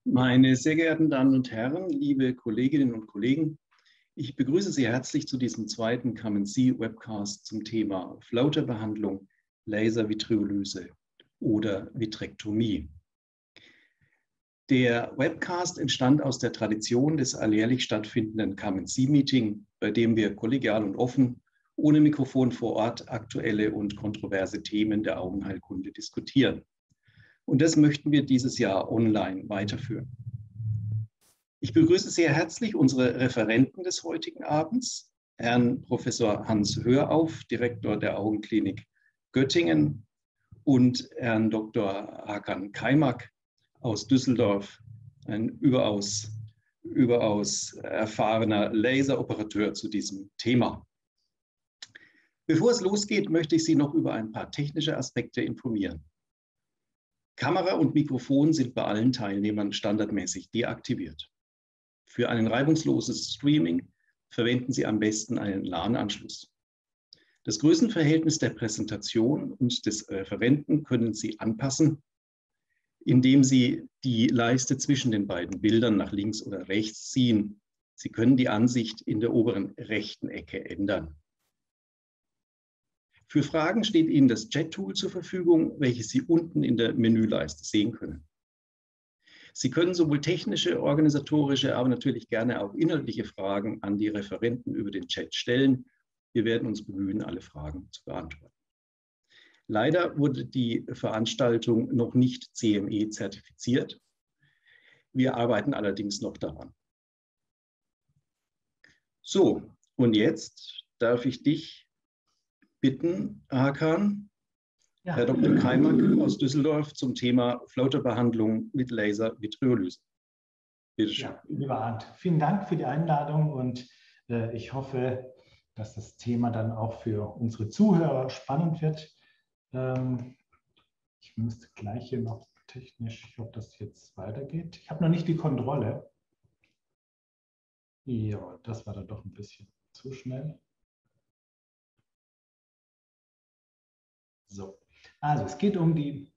Meine sehr geehrten Damen und Herren, liebe Kolleginnen und Kollegen, ich begrüße Sie herzlich zu diesem zweiten COMET-C-Webcast zum Thema Floaterbehandlung, Laservitriolyse oder Vitrektomie. Der Webcast entstand aus der Tradition des alljährlich stattfindenden COMET-C-Meeting, bei dem wir kollegial und offen, ohne Mikrofon vor Ort, aktuelle und kontroverse Themen der Augenheilkunde diskutieren. Und das möchten wir dieses Jahr online weiterführen. Ich begrüße sehr herzlich unsere Referenten des heutigen Abends, Herrn Professor Hans Hörauf, Direktor der Augenklinik Göttingen, und Herrn Dr. Hakan Kaymak aus Düsseldorf, ein überaus erfahrener Laseroperateur zu diesem Thema. Bevor es losgeht, möchte ich Sie noch über ein paar technische Aspekte informieren. Kamera und Mikrofon sind bei allen Teilnehmern standardmäßig deaktiviert. Für ein reibungsloses Streaming verwenden Sie am besten einen LAN-Anschluss. Das Größenverhältnis der Präsentation und des Referenten können Sie anpassen, indem Sie die Leiste zwischen den beiden Bildern nach links oder rechts ziehen. Sie können die Ansicht in der oberen rechten Ecke ändern. Für Fragen steht Ihnen das Chat-Tool zur Verfügung, welches Sie unten in der Menüleiste sehen können. Sie können sowohl technische, organisatorische, aber natürlich gerne auch inhaltliche Fragen an die Referenten über den Chat stellen. Wir werden uns bemühen, alle Fragen zu beantworten. Leider wurde die Veranstaltung noch nicht CME zertifiziert. Wir arbeiten allerdings noch daran. So, und jetzt darf ich dich bitten, Hakan, ja. Herr Dr. Kaymak aus Düsseldorf zum Thema Floaterbehandlung mit Laservitriolyse. Bitte schön. Ja, lieber Arndt, vielen Dank für die Einladung und ich hoffe, dass das Thema dann auch für unsere Zuhörer spannend wird. Ich müsste gleich hier noch technisch, ich hoffe, dass jetzt weitergeht. Ich habe noch nicht die Kontrolle. Ja, das war dann doch ein bisschen zu schnell. So, also es geht um die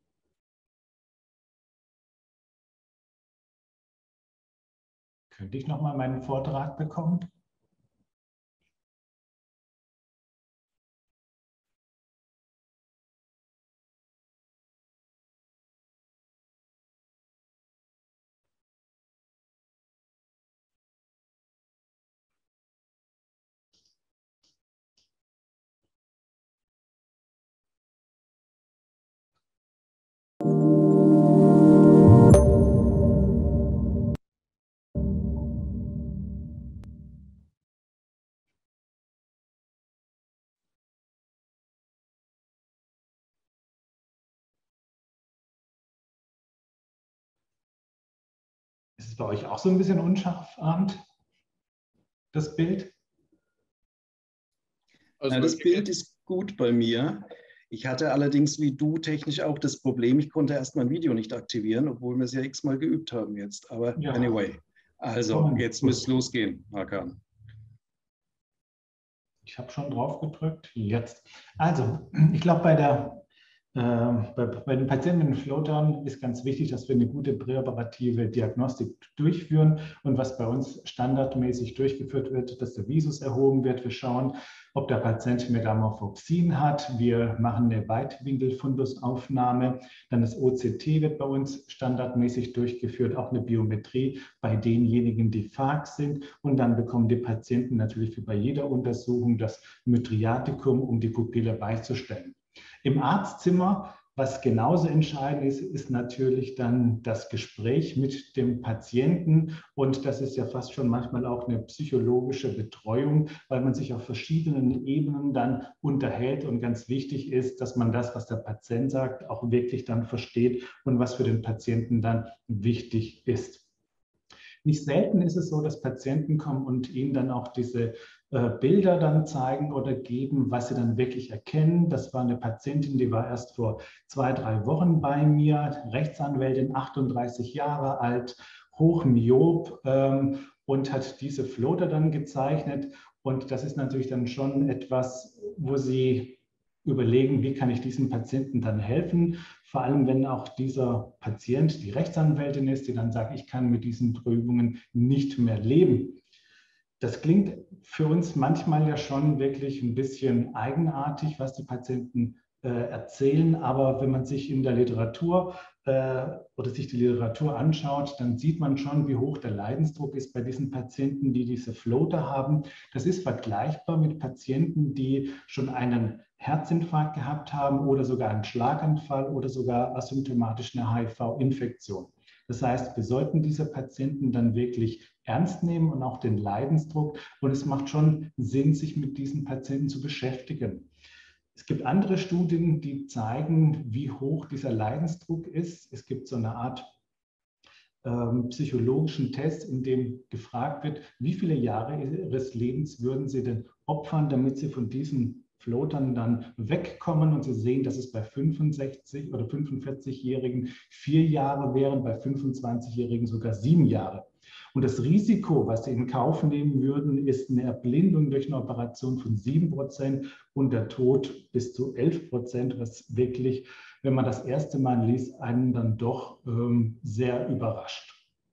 Könnte ich noch mal meinen Vortrag bekommen? Ist es bei euch auch so ein bisschen unscharf, Arndt, das Bild? Also ja, das Bild ist gut bei mir. Ich hatte allerdings wie du technisch auch das Problem, ich konnte erst mein Video nicht aktivieren, obwohl wir es ja x-mal geübt haben jetzt. Aber ja. Anyway, also jetzt müsste es losgehen, Hakan. Ich habe schon drauf gedrückt. Jetzt. Also, ich glaube, bei den Patienten mit Floatern ist ganz wichtig, dass wir eine gute präoperative Diagnostik durchführen. Und was bei uns standardmäßig durchgeführt wird, dass der Visus erhoben wird. Wir schauen, ob der Patient Metamorphopsin hat. Wir machen eine Weitwinkelfundusaufnahme. Dann das OCT wird bei uns standardmäßig durchgeführt, auch eine Biometrie bei denjenigen, die phag sind. Und dann bekommen die Patienten natürlich wie bei jeder Untersuchung das Mydriatikum, um die Pupille beizustellen. Im Arztzimmer, was genauso entscheidend ist, ist natürlich dann das Gespräch mit dem Patienten. Und das ist ja fast schon manchmal auch eine psychologische Betreuung, weil man sich auf verschiedenen Ebenen dann unterhält. Und ganz wichtig ist, dass man das, was der Patient sagt, auch wirklich dann versteht und was für den Patienten dann wichtig ist. Nicht selten ist es so, dass Patienten kommen und ihnen dann auch diese Bilder dann zeigen oder geben, was sie dann wirklich erkennen. Das war eine Patientin, die war erst vor 2, 3 Wochen bei mir, Rechtsanwältin, 38 Jahre alt, hochmyop und hat diese Floater dann gezeichnet. Und das ist natürlich dann schon etwas, wo sie überlegen, wie kann ich diesem Patienten dann helfen, vor allem wenn auch dieser Patient die Rechtsanwältin ist, die dann sagt, ich kann mit diesen Trübungen nicht mehr leben. Das klingt für uns manchmal ja schon wirklich ein bisschen eigenartig, was die Patienten erzählen, aber wenn man sich in der Literatur oder sich die Literatur anschaut, dann sieht man schon, wie hoch der Leidensdruck ist bei diesen Patienten, die diese Floater haben. Das ist vergleichbar mit Patienten, die schon einen Herzinfarkt gehabt haben oder sogar einen Schlaganfall oder sogar asymptomatisch eine HIV-Infektion. Das heißt, wir sollten diese Patienten dann wirklich ernst nehmen und auch den Leidensdruck. Und es macht schon Sinn, sich mit diesen Patienten zu beschäftigen. Es gibt andere Studien, die zeigen, wie hoch dieser Leidensdruck ist. Es gibt so eine Art psychologischen Test, in dem gefragt wird, wie viele Jahre ihres Lebens würden Sie denn opfern, damit Sie von diesen Floatern dann wegkommen. Und Sie sehen, dass es bei 65- oder 45-Jährigen 4 Jahre wären, bei 25-Jährigen sogar 7 Jahre. Und das Risiko, was Sie in Kauf nehmen würden, ist eine Erblindung durch eine Operation von 7% und der Tod bis zu 11%, was wirklich, wenn man das erste Mal liest, einen dann doch sehr überrascht.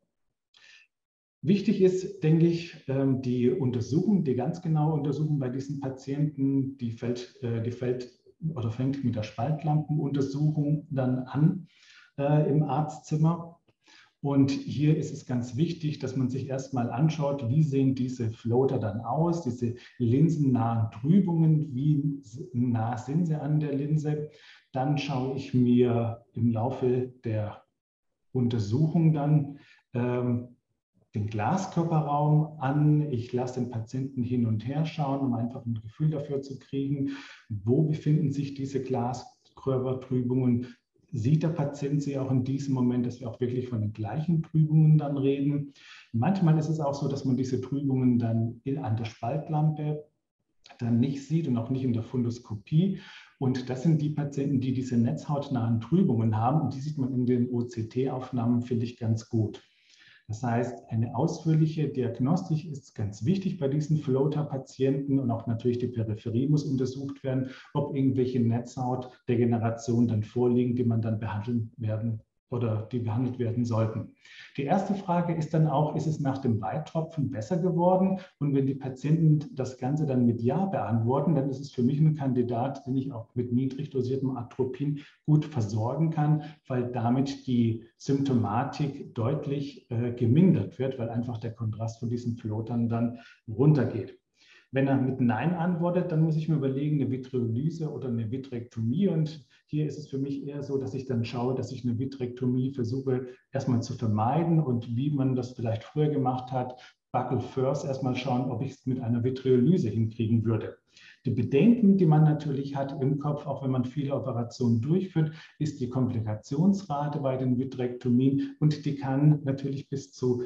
Wichtig ist, denke ich, die Untersuchung, die ganz genaue Untersuchung bei diesen Patienten, die fängt mit der Spaltlampenuntersuchung dann an im Arztzimmer. Und hier ist es ganz wichtig, dass man sich erstmal anschaut, wie sehen diese Floater dann aus, diese linsennahen Trübungen, wie nah sind sie an der Linse. Dann schaue ich mir im Laufe der Untersuchung dann den Glaskörperraum an. Ich lasse den Patienten hin und her schauen, um einfach ein Gefühl dafür zu kriegen, wo befinden sich diese Glaskörpertrübungen. Sieht der Patient sie auch in diesem Moment, dass wir auch wirklich von den gleichen Trübungen dann reden. Manchmal ist es auch so, dass man diese Trübungen dann an der Spaltlampe dann nicht sieht und auch nicht in der Fundoskopie. Und das sind die Patienten, die diese netzhautnahen Trübungen haben. Und die sieht man in den OCT-Aufnahmen, finde ich, ganz gut. Das heißt, eine ausführliche Diagnostik ist ganz wichtig bei diesen Floater-Patienten und auch natürlich die Peripherie muss untersucht werden, ob irgendwelche Netzhautdegenerationen dann vorliegen, die man dann behandelt werden sollten. Die erste Frage ist dann auch, ist es nach dem Weitropfen besser geworden? Und wenn die Patienten das Ganze dann mit Ja beantworten, dann ist es für mich ein Kandidat, den ich auch mit niedrig dosiertem Atropin gut versorgen kann, weil damit die Symptomatik deutlich gemindert wird, weil einfach der Kontrast von diesen Floatern dann runtergeht. Wenn er mit Nein antwortet, dann muss ich mir überlegen, eine Vitreolyse oder eine Vitrektomie. Und hier ist es für mich eher so, dass ich dann schaue, dass ich eine Vitrektomie versuche erstmal zu vermeiden und wie man das vielleicht früher gemacht hat, Buccal first erstmal schauen, ob ich es mit einer Vitreolyse hinkriegen würde. Die Bedenken, die man natürlich hat im Kopf, auch wenn man viele Operationen durchführt, ist die Komplikationsrate bei den Vitrektomien und die kann natürlich bis zu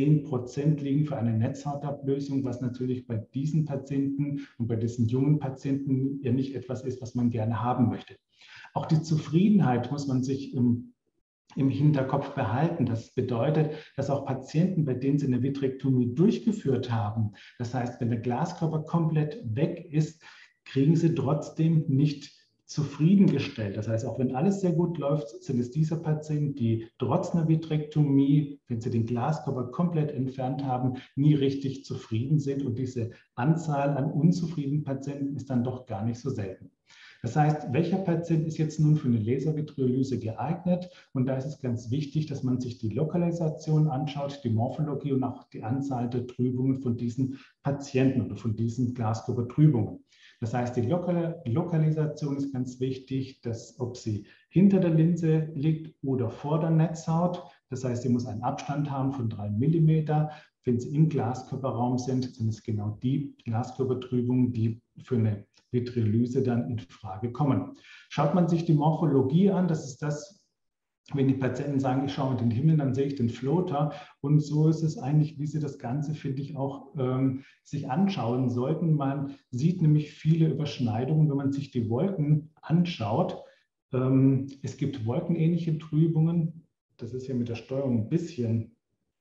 10% liegen für eine Netzhautablösung, was natürlich bei diesen Patienten und bei diesen jungen Patienten ja nicht etwas ist, was man gerne haben möchte. Auch die Zufriedenheit muss man sich im Hinterkopf behalten. Das bedeutet, dass auch Patienten, bei denen sie eine Vitrektomie durchgeführt haben, das heißt, wenn der Glaskörper komplett weg ist, kriegen sie trotzdem nicht zufriedengestellt. Das heißt, auch wenn alles sehr gut läuft, sind es diese Patienten, die trotz einer Vitrektomie, wenn sie den Glaskörper komplett entfernt haben, nie richtig zufrieden sind. Und diese Anzahl an unzufriedenen Patienten ist dann doch gar nicht so selten. Das heißt, welcher Patient ist jetzt nun für eine Laservitreolyse geeignet? Und da ist es ganz wichtig, dass man sich die Lokalisation anschaut, die Morphologie und auch die Anzahl der Trübungen von diesen Patienten oder von diesen Glaskörpertrübungen. Das heißt, die Lokalisation ist ganz wichtig, dass, ob sie hinter der Linse liegt oder vor der Netzhaut. Das heißt, sie muss einen Abstand haben von 3 mm. Wenn sie im Glaskörperraum sind, sind es genau die Glaskörpertrübungen, die für eine Vitreolyse dann in Frage kommen. Schaut man sich die Morphologie an, das ist das, wenn die Patienten sagen, ich schaue in den Himmel, dann sehe ich den Floater. Und so ist es eigentlich, wie sie das Ganze, finde ich, auch sich anschauen sollten. Man sieht nämlich viele Überschneidungen, wenn man sich die Wolken anschaut. Es gibt wolkenähnliche Trübungen. Das ist ja mit der Steuerung ein bisschen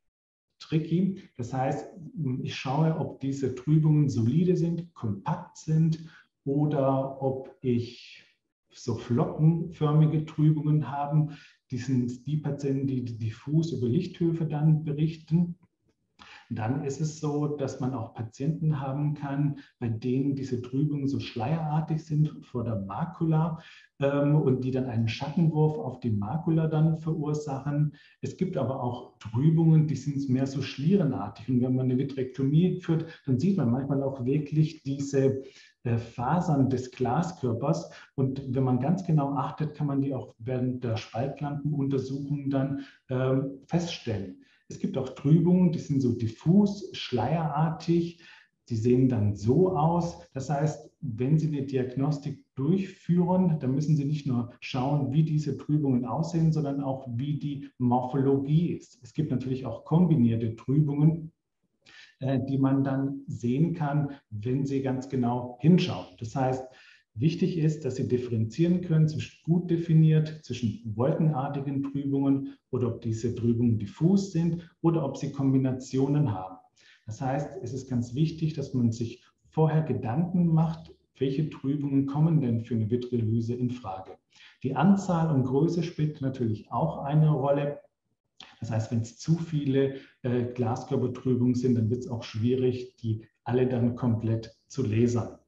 tricky. Das heißt, ich schaue, ob diese Trübungen solide sind, kompakt sind oder ob ich so flockenförmige Trübungen habe. Die sind die Patienten, die diffus über Lichthöfe dann berichten. Dann ist es so, dass man auch Patienten haben kann, bei denen diese Trübungen so schleierartig sind vor der Makula und die dann einen Schattenwurf auf die Makula dann verursachen. Es gibt aber auch Trübungen, die sind mehr so schlierenartig. Und wenn man eine Vitrektomie führt, dann sieht man manchmal auch wirklich diese Fasern des Glaskörpers. Und wenn man ganz genau achtet, kann man die auch während der Spaltlampenuntersuchung dann feststellen. Es gibt auch Trübungen, die sind so diffus, schleierartig. Die sehen dann so aus. Das heißt, wenn Sie eine Diagnostik durchführen, dann müssen Sie nicht nur schauen, wie diese Trübungen aussehen, sondern auch, wie die Morphologie ist. Es gibt natürlich auch kombinierte Trübungen, die man dann sehen kann, wenn Sie ganz genau hinschauen. Das heißt, wichtig ist, dass Sie differenzieren können zwischen gut definiert, zwischen wolkenartigen Trübungen oder ob diese Trübungen diffus sind oder ob sie Kombinationen haben. Das heißt, es ist ganz wichtig, dass man sich vorher Gedanken macht, welche Trübungen kommen denn für eine Vitreolyse in Frage. Die Anzahl und Größe spielt natürlich auch eine Rolle. Das heißt, wenn es zu viele Glaskörpertrübungen sind, dann wird es auch schwierig, die alle dann komplett zu lasern.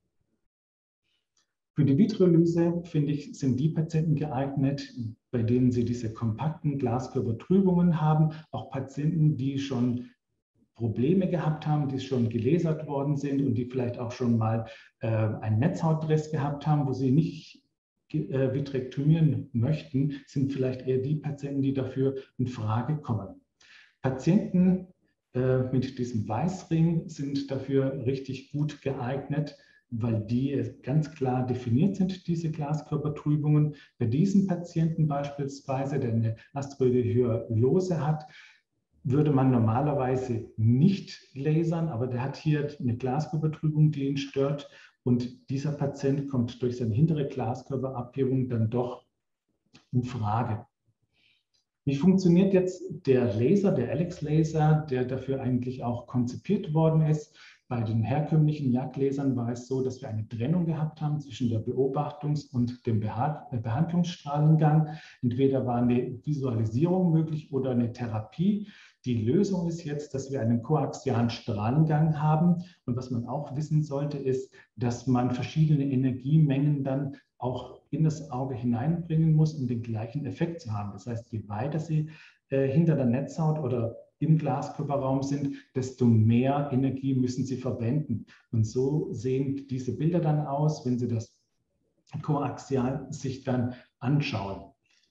Für die Vitreolyse, finde ich, sind die Patienten geeignet, bei denen sie diese kompakten Glaskörpertrübungen haben, auch Patienten, die schon Probleme gehabt haben, die schon gelasert worden sind und die vielleicht auch schon mal einen Netzhautriss gehabt haben, wo sie nicht vitrektomieren möchten, sind vielleicht eher die Patienten, die dafür in Frage kommen. Patienten mit diesem Weißring sind dafür richtig gut geeignet, weil die ganz klar definiert sind, diese Glaskörpertrübungen. Bei diesem Patienten beispielsweise, der eine Astrohyalose hat, würde man normalerweise nicht lasern, aber der hat hier eine Glaskörpertrübung, die ihn stört. Und dieser Patient kommt durch seine hintere Glaskörperabhebung dann doch in Frage. Wie funktioniert jetzt der Laser, der Alex-Laser, der dafür eigentlich auch konzipiert worden ist? Bei den herkömmlichen Jagdlasern war es so, dass wir eine Trennung gehabt haben zwischen der Beobachtungs- und dem Behandlungsstrahlengang. Entweder war eine Visualisierung möglich oder eine Therapie. Die Lösung ist jetzt, dass wir einen koaxialen Strahlengang haben. Und was man auch wissen sollte, ist, dass man verschiedene Energiemengen dann auch in das Auge hineinbringen muss, um den gleichen Effekt zu haben. Das heißt, je weiter Sie hinter der Netzhaut oder im Glaskörperraum sind, desto mehr Energie müssen Sie verwenden. Und so sehen diese Bilder dann aus, wenn Sie das koaxial sich dann anschauen.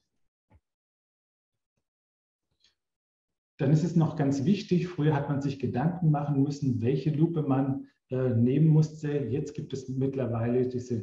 Dann ist es noch ganz wichtig, früher hat man sich Gedanken machen müssen, welche Lupe man nehmen musste. Jetzt gibt es mittlerweile diese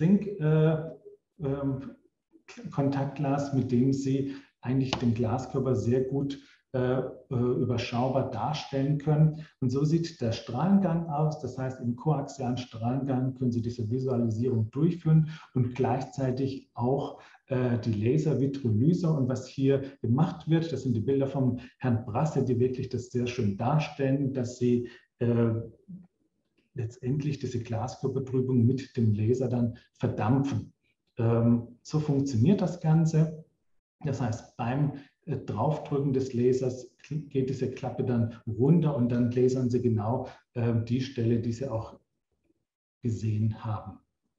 Sync-Kontaktglas, mit dem Sie eigentlich den Glaskörper sehr gut überschaubar darstellen können. Und so sieht der Strahlengang aus. Das heißt, im koaxialen Strahlengang können Sie diese Visualisierung durchführen und gleichzeitig auch die Laser-Vitreolyse. Und was hier gemacht wird, das sind die Bilder vom Herrn Brasse, die wirklich das sehr schön darstellen, dass Sie letztendlich diese Glaskörpertrübung mit dem Laser dann verdampfen. So funktioniert das Ganze. Das heißt, beim Draufdrücken des Lasers geht diese Klappe dann runter und dann lasern Sie genau die Stelle, die Sie auch gesehen haben.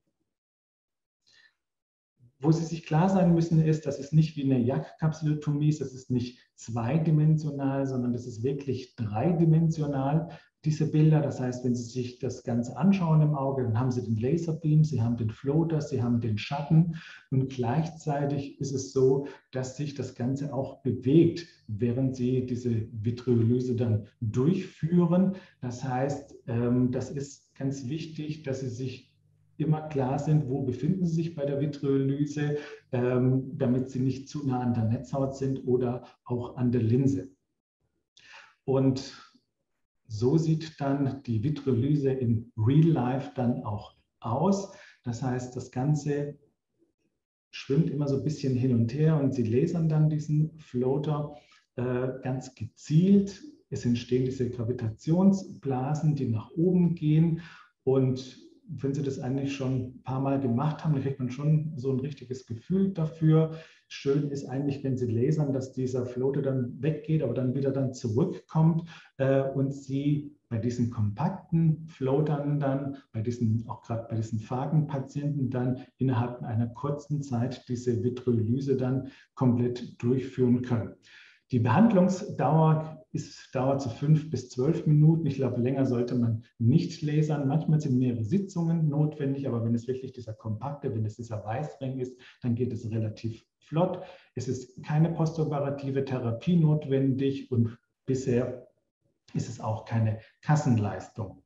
Wo Sie sich klar sein müssen, ist, dass es nicht wie eine Jagdkapsulotomie ist, das ist nicht zweidimensional, sondern das ist wirklich dreidimensional, diese Bilder. Das heißt, wenn Sie sich das Ganze anschauen im Auge, dann haben Sie den Laserbeam, Sie haben den Floater, Sie haben den Schatten und gleichzeitig ist es so, dass sich das Ganze auch bewegt, während Sie diese Vitreolyse dann durchführen. Das heißt, das ist ganz wichtig, dass Sie sich immer klar sind, wo befinden Sie sich bei der Vitreolyse, damit Sie nicht zu nah an der Netzhaut sind oder auch an der Linse. Und so sieht dann die Vitreolyse in Real Life dann auch aus. Das heißt, das Ganze schwimmt immer so ein bisschen hin und her und Sie lasern dann diesen Floater ganz gezielt. Es entstehen diese Gravitationsblasen, die nach oben gehen und wenn Sie das eigentlich schon ein paar Mal gemacht haben, dann kriegt man schon so ein richtiges Gefühl dafür. Schön ist eigentlich, wenn Sie lasern, dass dieser Floater dann weggeht, aber dann wieder zurückkommt und Sie bei diesen kompakten Floatern dann, auch gerade bei diesen Phagenpatienten dann innerhalb einer kurzen Zeit diese Vitriolyse dann komplett durchführen können. Die Behandlungsdauer dauert so 5 bis 12 Minuten. Ich glaube, länger sollte man nicht lasern. Manchmal sind mehrere Sitzungen notwendig, aber wenn es wirklich dieser kompakte, wenn es dieser Weißring ist, dann geht es relativ flott. Es ist keine postoperative Therapie notwendig und bisher ist es auch keine Kassenleistung.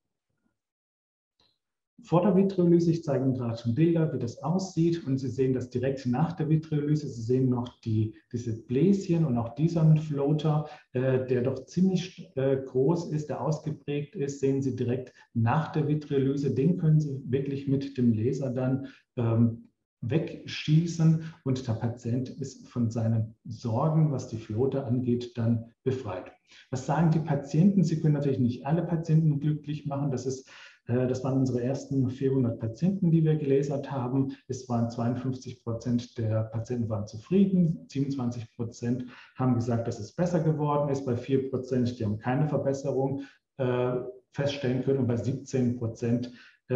Vor der Vitriolyse, ich zeige Ihnen gerade schon Bilder, wie das aussieht, und Sie sehen das direkt nach der Vitriolyse. Sie sehen noch diese Bläschen und auch diesen Floater, der doch ziemlich groß ist, der ausgeprägt ist, sehen Sie direkt nach der Vitriolyse. Den können Sie wirklich mit dem Laser dann wegschießen und der Patient ist von seinen Sorgen, was die Floater angeht, dann befreit. Was sagen die Patienten? Sie können natürlich nicht alle Patienten glücklich machen. Das waren unsere ersten 400 Patienten, die wir gelasert haben. Es waren 52% der Patienten waren zufrieden, 27% haben gesagt, dass es besser geworden ist, bei 4%, die haben keine Verbesserung feststellen können, und bei 17%,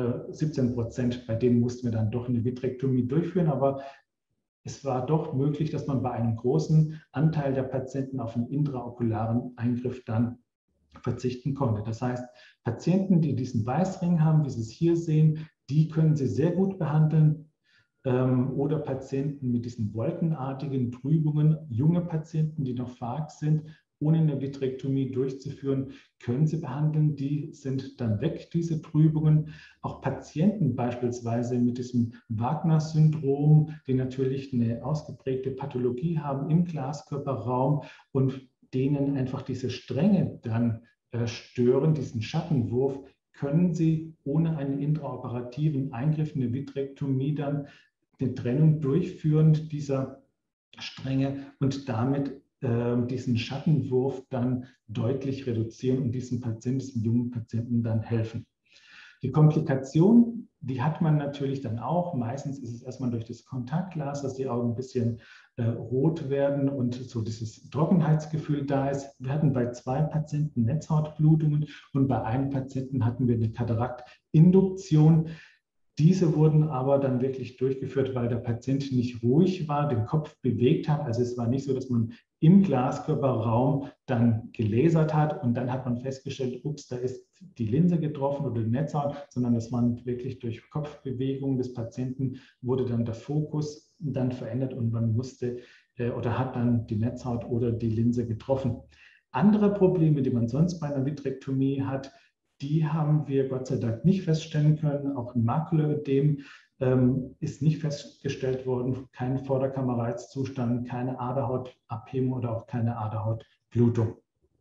bei denen mussten wir dann doch eine Vitrektomie durchführen, aber es war doch möglich, dass man bei einem großen Anteil der Patienten auf einen intraokularen Eingriff dann verzichten konnte. Das heißt, Patienten, die diesen Weißring haben, wie Sie es hier sehen, die können Sie sehr gut behandeln. Oder Patienten mit diesen wolkenartigen Trübungen, junge Patienten, die noch vag sind, ohne eine Vitrektomie durchzuführen, können Sie behandeln. Die sind dann weg, diese Trübungen. Auch Patienten beispielsweise mit diesem Wagner-Syndrom, die natürlich eine ausgeprägte Pathologie haben im Glaskörperraum und denen einfach diese Stränge dann stören, diesen Schattenwurf, können Sie ohne einen intraoperativen Eingriff, eine Vitrektomie, dann eine Trennung durchführen dieser Stränge und damit diesen Schattenwurf dann deutlich reduzieren und diesem jungen Patienten dann helfen. Die Komplikation, die hat man natürlich dann auch. Meistens ist es erstmal durch das Kontaktglas, dass die Augen ein bisschen rot werden und so dieses Trockenheitsgefühl da ist. Wir hatten bei 2 Patienten Netzhautblutungen und bei einem Patienten hatten wir eine Kataraktinduktion. Diese wurden aber dann wirklich durchgeführt, weil der Patient nicht ruhig war, den Kopf bewegt hat. Also es war nicht so, dass man im Glaskörperraum dann gelasert hat und dann hat man festgestellt, ups, da ist die Linse getroffen oder die Netzhaut, sondern das waren wirklich durch Kopfbewegungen des Patienten, wurde dann der Fokus dann verändert und man musste oder hat dann die Netzhaut oder die Linse getroffen. Andere Probleme, die man sonst bei einer Vitrektomie hat, die haben wir Gott sei Dank nicht feststellen können. Auch ein Makulödem ist nicht festgestellt worden, kein Vorderkammerreizzustand, keine Aderhautabhebung oder auch keine Aderhautblutung.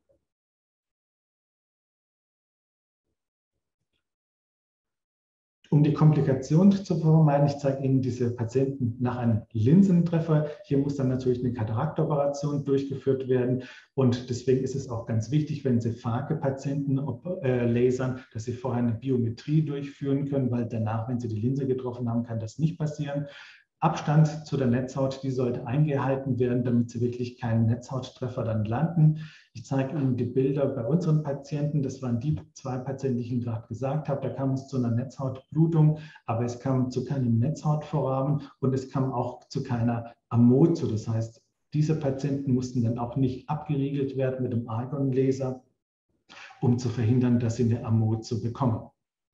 Um die Komplikation zu vermeiden, ich zeige Ihnen diese Patienten nach einem Linsentreffer. Hier muss dann natürlich eine Kataraktoperation durchgeführt werden. Und deswegen ist es auch ganz wichtig, wenn Sie vage Patienten lasern, dass Sie vorher eine Biometrie durchführen können, weil danach, wenn Sie die Linse getroffen haben, kann das nicht passieren. Abstand zu der Netzhaut, die sollte eingehalten werden, damit Sie wirklich keinen Netzhauttreffer dann landen. Ich zeige Ihnen die Bilder bei unseren Patienten. Das waren die 2 Patienten, die ich Ihnen gerade gesagt habe. Da kam es zu einer Netzhautblutung, aber es kam zu keinem Netzhautvorrahmen und es kam auch zu keiner Amozo. Das heißt, diese Patienten mussten dann auch nicht abgeriegelt werden mit dem Argonlaser, um zu verhindern, dass sie eine Amozo bekommen.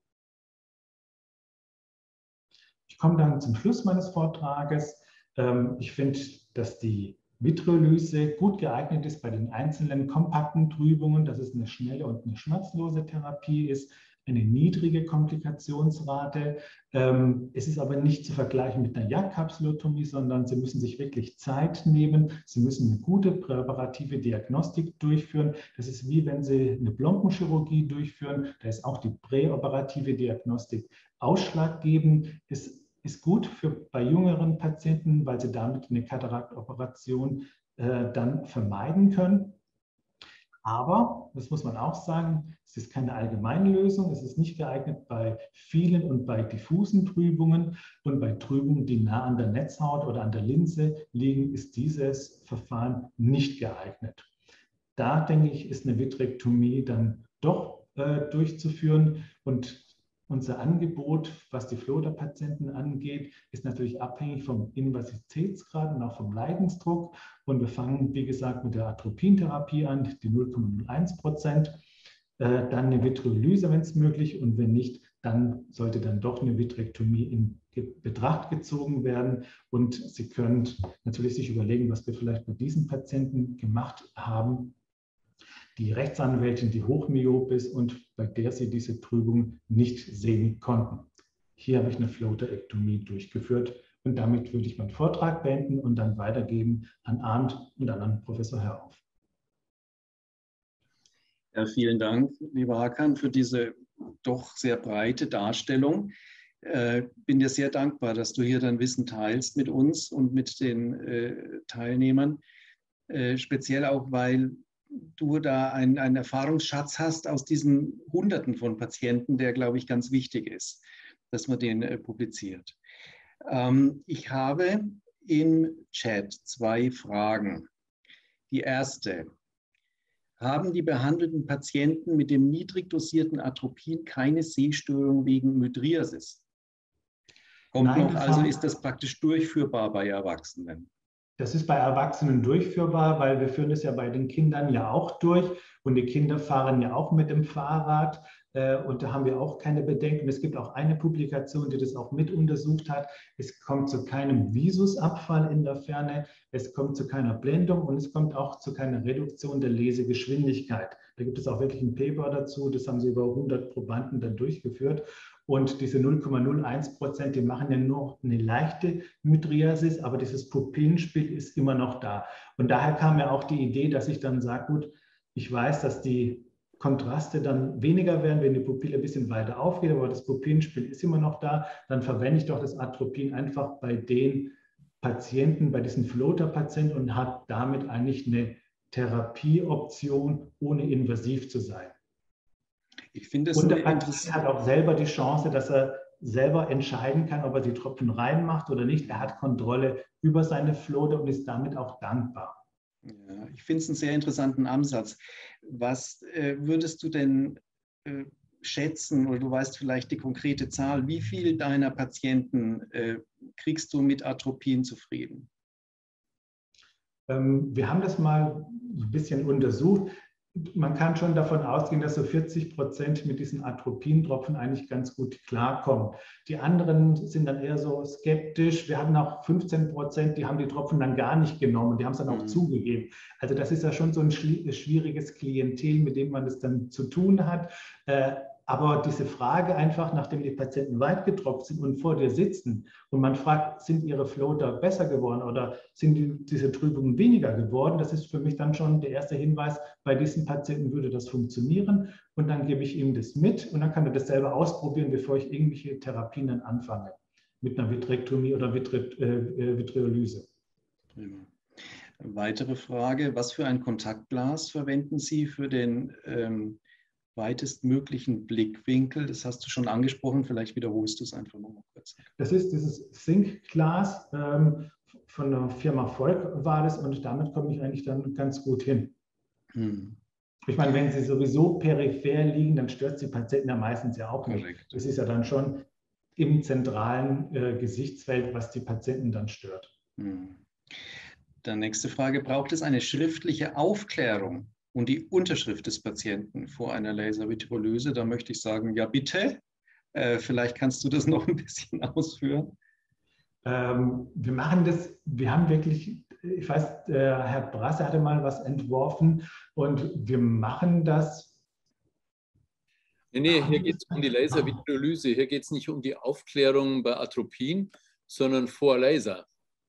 Ich komme dann zum Schluss meines Vortrages. Ich finde, dass die Vitriolyse gut geeignet ist bei den einzelnen kompakten Trübungen, dass es eine schnelle und eine schmerzlose Therapie ist, eine niedrige Komplikationsrate. Es ist aber nicht zu vergleichen mit einer Jagdkapsulotomie, sondern Sie müssen sich wirklich Zeit nehmen. Sie müssen eine gute präoperative Diagnostik durchführen. Das ist wie wenn Sie eine Blombenchirurgie durchführen. Da ist auch die präoperative Diagnostik ausschlaggebend. Es ist gut bei jüngeren Patienten, weil sie damit eine Kataraktoperation dann vermeiden können. Aber, das muss man auch sagen, es ist keine allgemeine Lösung. Es ist nicht geeignet bei vielen und bei diffusen Trübungen. Und bei Trübungen, die nah an der Netzhaut oder an der Linse liegen, ist dieses Verfahren nicht geeignet. Da, denke ich, ist eine Vitrektomie dann doch durchzuführen. Und unser Angebot, was die Floater-Patienten angeht, ist natürlich abhängig vom Invasivitätsgrad und auch vom Leidensdruck. Und wir fangen, wie gesagt, mit der Atropintherapie an, die 0,01%. Dann eine Vitreolyse, wenn es möglich, und wenn nicht, dann sollte dann doch eine Vitrektomie in Betracht gezogen werden. Und Sie können natürlich sich überlegen, was wir vielleicht bei diesen Patienten gemacht haben. Die Rechtsanwältin, die hochmyop ist und bei der Sie diese Trübung nicht sehen konnten. Hier habe ich eine Floaterektomie durchgeführt und damit würde ich meinen Vortrag beenden und dann weitergeben an Arndt und dann an Professor Herrauf. Ja, vielen Dank, lieber Hakan, für diese doch sehr breite Darstellung. Bin dir sehr dankbar, dass du hier dein Wissen teilst mit uns und mit den Teilnehmern. Speziell auch, weil du da einen Erfahrungsschatz hast aus diesen Hunderten von Patienten, der, glaube ich, ganz wichtig ist, dass man den publiziert. Ich habe im Chat 2 Fragen. Die erste: Haben die behandelten Patienten mit dem niedrig dosierten Atropin keine Sehstörung wegen Mydriasis? Kommt Nein, noch, also ist das praktisch durchführbar bei Erwachsenen? Das ist bei Erwachsenen durchführbar, weil wir führen das ja bei den Kindern ja auch durch und die Kinder fahren ja auch mit dem Fahrrad und da haben wir auch keine Bedenken. Es gibt auch eine Publikation, die das auch mit untersucht hat. Es kommt zu keinem Visusabfall in der Ferne, es kommt zu keiner Blendung und es kommt auch zu keiner Reduktion der Lesegeschwindigkeit. Da gibt es auch wirklich ein Paper dazu, das haben sie über 100 Probanden dann durchgeführt. Und diese 0,01%, die machen ja nur eine leichte Mydriasis, aber dieses Pupillenspiel ist immer noch da. Und daher kam ja auch die Idee, dass ich dann sage, gut, ich weiß, dass die Kontraste dann weniger werden, wenn die Pupille ein bisschen weiter aufgeht, aber das Pupillenspiel ist immer noch da, dann verwende ich doch das Atropin einfach bei den Patienten, bei diesen Floater-Patienten und habe damit eigentlich eine Therapieoption, ohne invasiv zu sein. Ich finde es und der Patient hat auch selber die Chance, dass er selber entscheiden kann, ob er die Tropfen reinmacht oder nicht. Er hat Kontrolle über seine Floater und ist damit auch dankbar. Ja, ich finde es einen sehr interessanten Ansatz. Was würdest du denn schätzen, oder du weißt vielleicht die konkrete Zahl, wie viel deiner Patienten kriegst du mit Atropin zufrieden? Wir haben das mal ein bisschen untersucht. Man kann schon davon ausgehen, dass so 40% mit diesen Atropintropfen eigentlich ganz gut klarkommen. Die anderen sind dann eher so skeptisch. Wir hatten auch 15%, die haben die Tropfen dann gar nicht genommen. Die haben es dann auch zugegeben. Also das ist ja schon so ein schwieriges Klientel, mit dem man es dann zu tun hat. Aber diese Frage einfach, nachdem die Patienten weit getropft sind und vor dir sitzen und man fragt, sind ihre Floater besser geworden oder sind diese Trübungen weniger geworden, das ist für mich dann schon der erste Hinweis, bei diesen Patienten würde das funktionieren und dann gebe ich ihm das mit und dann kann er das selber ausprobieren, bevor ich irgendwelche Therapien dann anfange mit einer Vitrektomie oder Vitreolyse. Prima. Weitere Frage: Was für ein Kontaktglas verwenden Sie für den weitestmöglichen Blickwinkel? Das hast du schon angesprochen, vielleicht wiederholst du es einfach noch mal kurz. Das ist dieses Sync-Glas von der Firma Volk war das und damit komme ich eigentlich dann ganz gut hin. Ich meine, wenn sie sowieso peripher liegen, dann stört sie Patienten ja meistens ja auch nicht. Korrekt. Das ist ja dann schon im zentralen Gesichtsfeld, was die Patienten dann stört. Dann nächste Frage: Braucht es eine schriftliche Aufklärung und die Unterschrift des Patienten vor einer Laservitriolyse? Da möchte ich sagen, ja bitte. Vielleicht kannst du das noch ein bisschen ausführen. Wir machen das, wir haben wirklich, ich weiß, Herr Brasse hatte mal was entworfen und wir machen das. Nee, hier geht es um die Laservitriolyse. Hier geht es nicht um die Aufklärung bei Atropin, sondern vor Laser.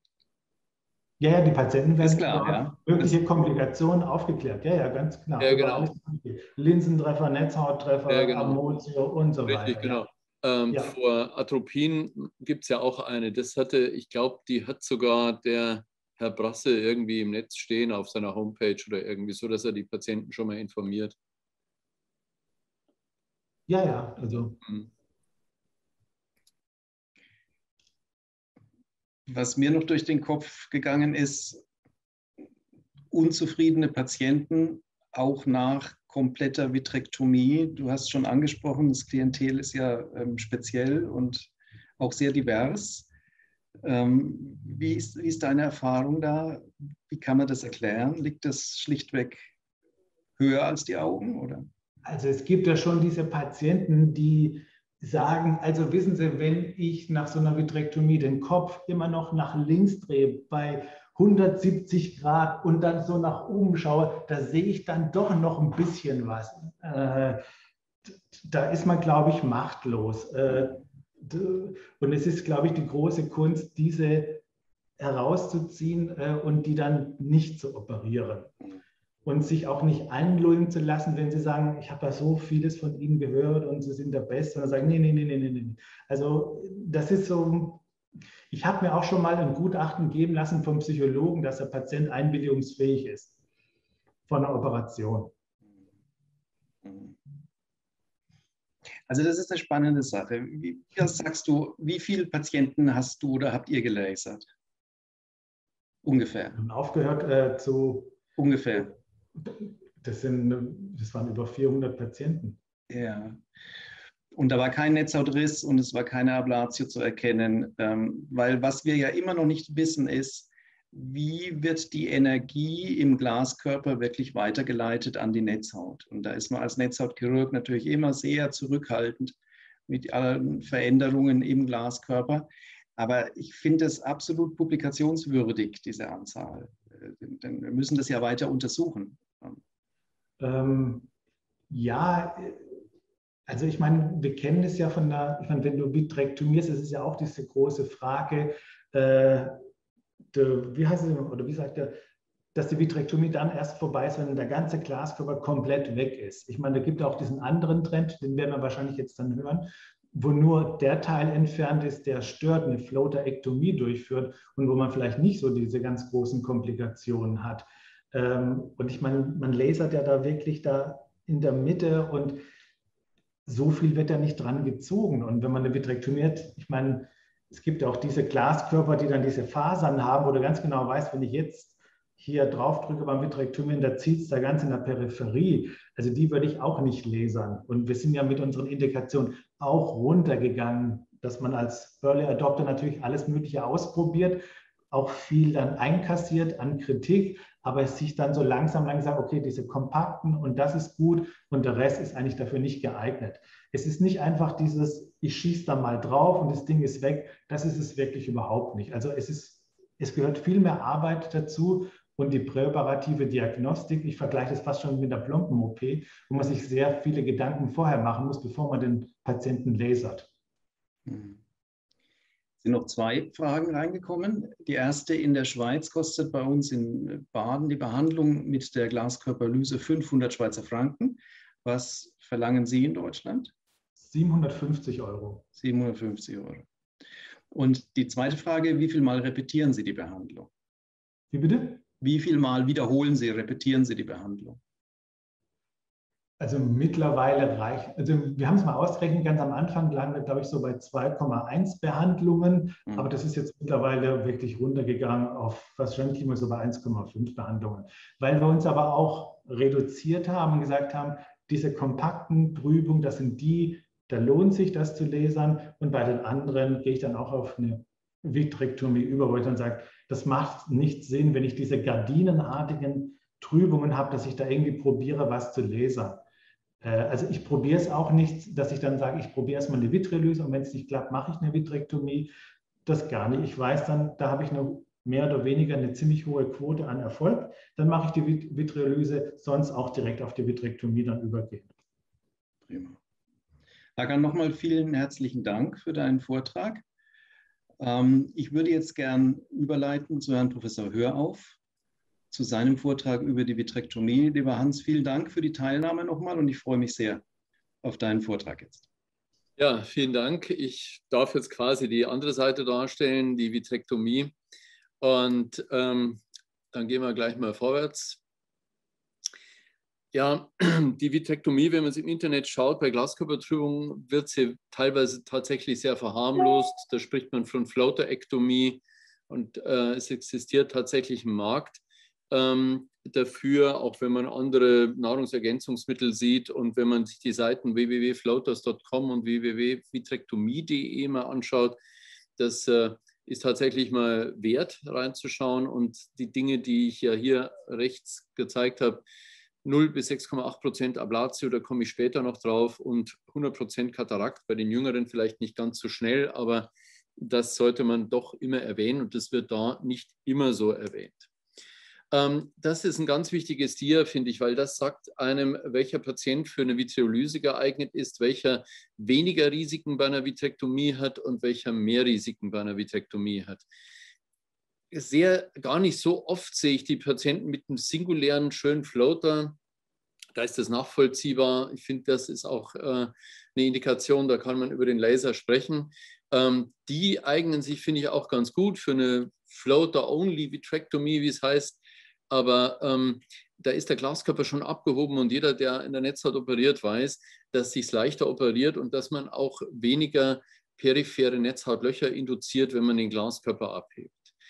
Ja, die Patienten werden klar, ja. mögliche Komplikationen aufgeklärt. Ja, ganz klar. Ja, genau. Linsentreffer, Netzhauttreffer, ja, genau. Ammotio und so weiter. Richtig, genau. Ja. Vor Atropin gibt es ja auch eine. Das hatte, ich glaube, die hat sogar der Herr Brasse irgendwie im Netz stehen auf seiner Homepage oder irgendwie so, dass er die Patienten schon mal informiert. Ja, also. Was mir noch durch den Kopf gegangen ist, unzufriedene Patienten auch nach kompletter Vitrektomie. Du hast schon angesprochen, das Klientel ist ja speziell und auch sehr divers. Wie ist deine Erfahrung da? Wie kann man das erklären? Liegt das schlichtweg höher als die Augen, oder? Also es gibt ja schon diese Patienten, die sagen, also wissen Sie, wenn ich nach so einer Vitrektomie den Kopf immer noch nach links drehe bei 170 Grad und dann so nach oben schaue, da sehe ich dann doch noch ein bisschen was. Da ist man, glaube ich, machtlos. Und es ist, glaube ich, die große Kunst, diese herauszuziehen und die dann nicht zu operieren. Und sich auch nicht einlullen zu lassen, wenn sie sagen, ich habe ja so vieles von Ihnen gehört und Sie sind der Beste. Und dann sagen, nee. Also das ist so, ich habe mir auch schon mal ein Gutachten geben lassen vom Psychologen, dass der Patient einwilligungsfähig ist von einer Operation. Also das ist eine spannende Sache. Was sagst du, wie viele Patienten hast du oder habt ihr gelasert? Ungefähr. Und aufgehört zu... Ungefähr. Das waren über 400 Patienten. Ja. Und da war kein Netzhautriss und es war keine Ablatio zu erkennen, weil was wir ja immer noch nicht wissen ist, wie wird die Energie im Glaskörper wirklich weitergeleitet an die Netzhaut. Und da ist man als Netzhautchirurg natürlich immer sehr zurückhaltend mit allen Veränderungen im Glaskörper. Aber ich finde es absolut publikationswürdig, diese Anzahl. Denn wir müssen das ja weiter untersuchen. Ja, also ich meine, wir kennen es ja von der, ich meine, wenn du vitrektomierst, ist es ja auch diese große Frage, wie heißt es, oder wie sagt er, dass die Vitrektomie dann erst vorbei ist, wenn der ganze Glaskörper komplett weg ist. Ich meine, da gibt es auch diesen anderen Trend, den werden wir wahrscheinlich jetzt dann hören, wo nur der Teil entfernt ist, der stört, eine Floaterektomie durchführt und wo man vielleicht nicht so diese ganz großen Komplikationen hat. Und ich meine, man lasert ja da wirklich da in der Mitte und so viel wird da nicht dran gezogen. Und wenn man eine vitrektomiert, ich meine, es gibt auch diese Glaskörper, die dann diese Fasern haben, wo du ganz genau weißt, wenn ich jetzt hier drauf drücke beim Vitrektomieren, da zieht es da ganz in der Peripherie. Also die würde ich auch nicht lasern. Und wir sind ja mit unseren Indikationen auch runtergegangen, dass man als Early Adopter natürlich alles Mögliche ausprobiert, auch viel dann einkassiert an Kritik, aber es sich dann so langsam sagt, okay, diese kompakten und das ist gut und der Rest ist eigentlich dafür nicht geeignet. Es ist nicht einfach dieses, ich schieße da mal drauf und das Ding ist weg, das ist es wirklich überhaupt nicht. Also es gehört viel mehr Arbeit dazu und die präoperative Diagnostik, ich vergleiche das fast schon mit der Plomben-OP, wo man sich sehr viele Gedanken vorher machen muss, bevor man den Patienten lasert. Sind noch 2 Fragen reingekommen. Die erste: In der Schweiz kostet bei uns in Baden die Behandlung mit der Glaskörperlyse 500 Schweizer Franken. Was verlangen Sie in Deutschland? 750 Euro. 750 Euro. Und die zweite Frage: Wie viel Mal repetieren Sie die Behandlung? Wie bitte? Wie viel Mal wiederholen Sie, repetieren Sie die Behandlung? Also mittlerweile reicht, also wir haben es mal ausgerechnet, ganz am Anfang lagen wir, glaube ich, so bei 2,1 Behandlungen, aber das ist jetzt mittlerweile wirklich runtergegangen auf wahrscheinlich immer so bei 1,5 Behandlungen, weil wir uns aber auch reduziert haben und gesagt haben, diese kompakten Trübungen, das sind die, da lohnt sich das zu lasern und bei den anderen gehe ich dann auch auf eine Vitrektomie über, wo ich dann sage, das macht nicht Sinn, wenn ich diese gardinenartigen Trübungen habe, dass ich da irgendwie probiere, was zu lasern. Also ich probiere es auch nicht, dass ich dann sage, ich probiere erstmal eine Vitreolyse und wenn es nicht klappt, mache ich eine Vitrektomie. Das gar nicht. Ich weiß dann, da habe ich mehr oder weniger eine ziemlich hohe Quote an Erfolg. Dann mache ich die Vitreolyse, sonst auch direkt auf die Vitrektomie dann übergehen. Prima. Hakan, nochmal vielen herzlichen Dank für deinen Vortrag. Ich würde jetzt gern überleiten zu Herrn Professor Hörauf, zu seinem Vortrag über die Vitrektomie. Lieber Hans, vielen Dank für die Teilnahme nochmal und ich freue mich sehr auf deinen Vortrag jetzt. Ja, vielen Dank. Ich darf jetzt quasi die andere Seite darstellen, die Vitrektomie. Und dann gehen wir gleich mal vorwärts. Ja, die Vitrektomie, wenn man es im Internet schaut, bei Glaskörpertrübung wird sie teilweise tatsächlich sehr verharmlost. Da spricht man von Floaterektomie und es existiert tatsächlich ein Markt dafür, auch wenn man andere Nahrungsergänzungsmittel sieht und wenn man sich die Seiten www.floaters.com und www.vitrektomie.de mal anschaut, das ist tatsächlich mal wert reinzuschauen und die Dinge, die ich ja hier rechts gezeigt habe, 0 bis 6,8% Ablatio, da komme ich später noch drauf, und 100% Katarakt, bei den Jüngeren vielleicht nicht ganz so schnell, aber das sollte man doch immer erwähnen und das wird da nicht immer so erwähnt. Das ist ein ganz wichtiges Dia, finde ich, weil das sagt einem, welcher Patient für eine Vitreolyse geeignet ist, welcher weniger Risiken bei einer Vitrektomie hat und welcher mehr Risiken bei einer Vitrektomie hat. Gar nicht so oft sehe ich die Patienten mit einem singulären, schönen Floater. Da ist das nachvollziehbar. Ich finde, das ist auch eine Indikation, da kann man über den Laser sprechen. Die eignen sich, finde ich, auch ganz gut für eine Floater-Only-Vitrektomie, wie es heißt. Aber da ist der Glaskörper schon abgehoben und jeder, der in der Netzhaut operiert, weiß, dass sich es leichter operiert und dass man auch weniger periphere Netzhautlöcher induziert, wenn man den Glaskörper abhebt.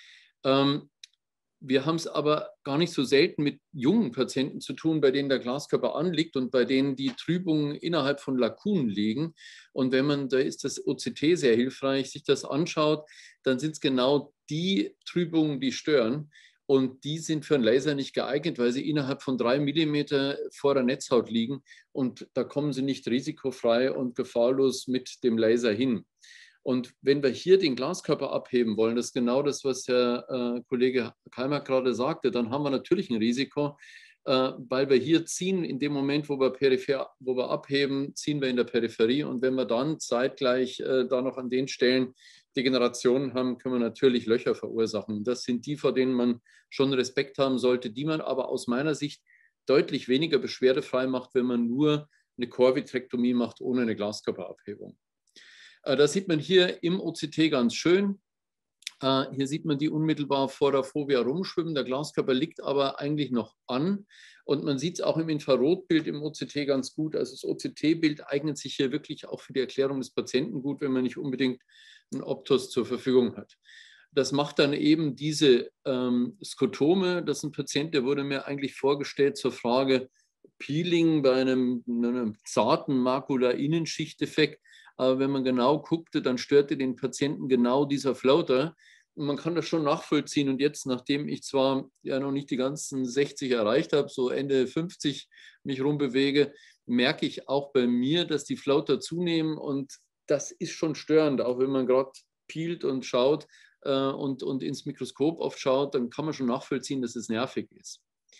Wir haben es aber gar nicht so selten mit jungen Patienten zu tun, bei denen der Glaskörper anliegt und bei denen die Trübungen innerhalb von Lakunen liegen. Und wenn man, da ist das OCT sehr hilfreich, sich das anschaut, dann sind es genau die Trübungen, die stören. Und die sind für einen Laser nicht geeignet, weil sie innerhalb von 3 mm vor der Netzhaut liegen. Und da kommen sie nicht risikofrei und gefahrlos mit dem Laser hin. Und wenn wir hier den Glaskörper abheben wollen, das ist genau das, was Herr Kollege Keimer gerade sagte, dann haben wir natürlich ein Risiko, weil wir hier ziehen, in dem Moment, wo wir abheben, ziehen wir in der Peripherie. Und wenn wir dann zeitgleich da noch an den Stellen Degenerationen haben, können wir natürlich Löcher verursachen. Das sind die, vor denen man schon Respekt haben sollte, die man aber aus meiner Sicht deutlich weniger beschwerdefrei macht, wenn man nur eine Chorvitrektomie macht, ohne eine Glaskörperabhebung. Das sieht man hier im OCT ganz schön. Hier sieht man die unmittelbar vor der Fovea rumschwimmen. Der Glaskörper liegt aber eigentlich noch an. Und man sieht es auch im Infrarotbild im OCT ganz gut. Also das OCT-Bild eignet sich hier wirklich auch für die Erklärung des Patienten gut, wenn man nicht unbedingt einen Optos zur Verfügung hat. Das macht dann eben diese Skotome. Das ist ein Patient, der wurde mir eigentlich vorgestellt zur Frage Peeling bei einem zarten Makula-Innenschichtdefekt. Aber wenn man genau guckte, dann störte den Patienten genau dieser Floater. Und man kann das schon nachvollziehen. Und jetzt, nachdem ich zwar ja noch nicht die ganzen 60 erreicht habe, so Ende 50 mich rumbewege, merke ich auch bei mir, dass die Floater zunehmen. Und das ist schon störend, auch wenn man gerade peelt und schaut und ins Mikroskop oft schaut, dann kann man schon nachvollziehen, dass es nervig ist.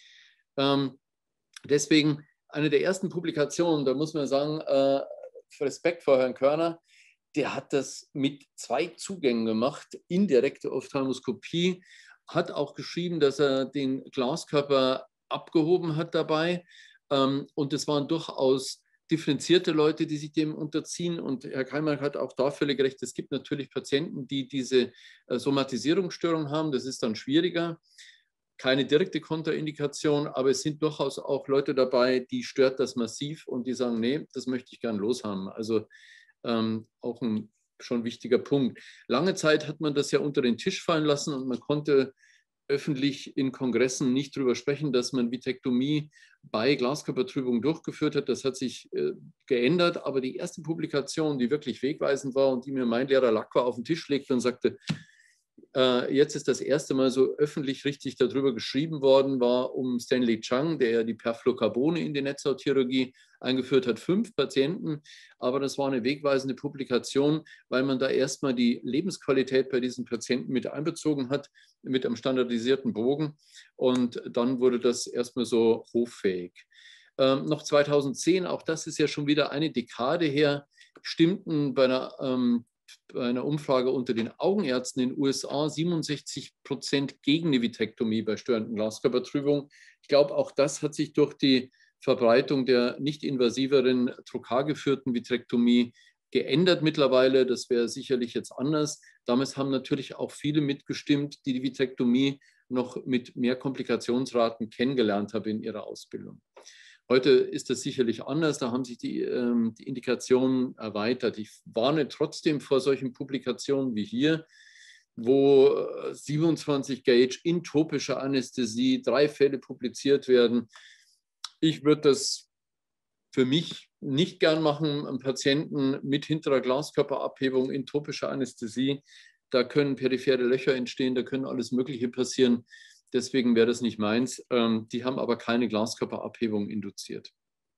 Deswegen eine der ersten Publikationen, da muss man sagen, Respekt vor Herrn Körner, der hat das mit 2 Zugängen gemacht, indirekte Ophthalmoskopie, hat auch geschrieben, dass er den Glaskörper abgehoben hat dabei. Und es waren durchaus differenzierte Leute, die sich dem unterziehen. Und Herr Keimer hat auch da völlig recht, es gibt natürlich Patienten, die diese Somatisierungsstörung haben, das ist dann schwieriger. Keine direkte Kontraindikation, aber es sind durchaus auch Leute dabei, die stört das massiv und die sagen, nee, das möchte ich gern loshaben. Also auch ein schon wichtiger Punkt. Lange Zeit hat man das ja unter den Tisch fallen lassen und man konnte öffentlich in Kongressen nicht darüber sprechen, dass man Vitrektomie bei Glaskörpertrübung durchgeführt hat. Das hat sich geändert, aber die erste Publikation, die wirklich wegweisend war und die mir mein Lehrer Lacqua auf den Tisch legte und sagte, jetzt ist das erste Mal so öffentlich richtig darüber geschrieben worden, war um Stanley Chang, der ja die Perfluorocarbone in die Netzhautchirurgie eingeführt hat, 5 Patienten. Aber das war eine wegweisende Publikation, weil man da erstmal die Lebensqualität bei diesen Patienten mit einbezogen hat, mit einem standardisierten Bogen. Und dann wurde das erstmal so hoffähig. Noch 2010, auch das ist ja schon wieder eine Dekade her, stimmten bei einer Umfrage unter den Augenärzten in den USA 67% gegen eine Vitrektomie bei störenden Glaskörpertrübung. Ich glaube, auch das hat sich durch die Verbreitung der nicht invasiveren Trocar-geführten Vitrektomie geändert mittlerweile, das wäre sicherlich jetzt anders. Damals haben natürlich auch viele mitgestimmt, die die Vitrektomie noch mit mehr Komplikationsraten kennengelernt haben in ihrer Ausbildung. Heute ist das sicherlich anders, da haben sich die Indikationen erweitert. Ich warne trotzdem vor solchen Publikationen wie hier, wo 27 Gauge in topischer Anästhesie, 3 Fälle publiziert werden. Ich würde das für mich nicht gern machen, einen Patienten mit hinterer Glaskörperabhebung in topischer Anästhesie. Da können periphere Löcher entstehen, da können alles Mögliche passieren. Deswegen wäre das nicht meins. Die haben aber keine Glaskörperabhebung induziert.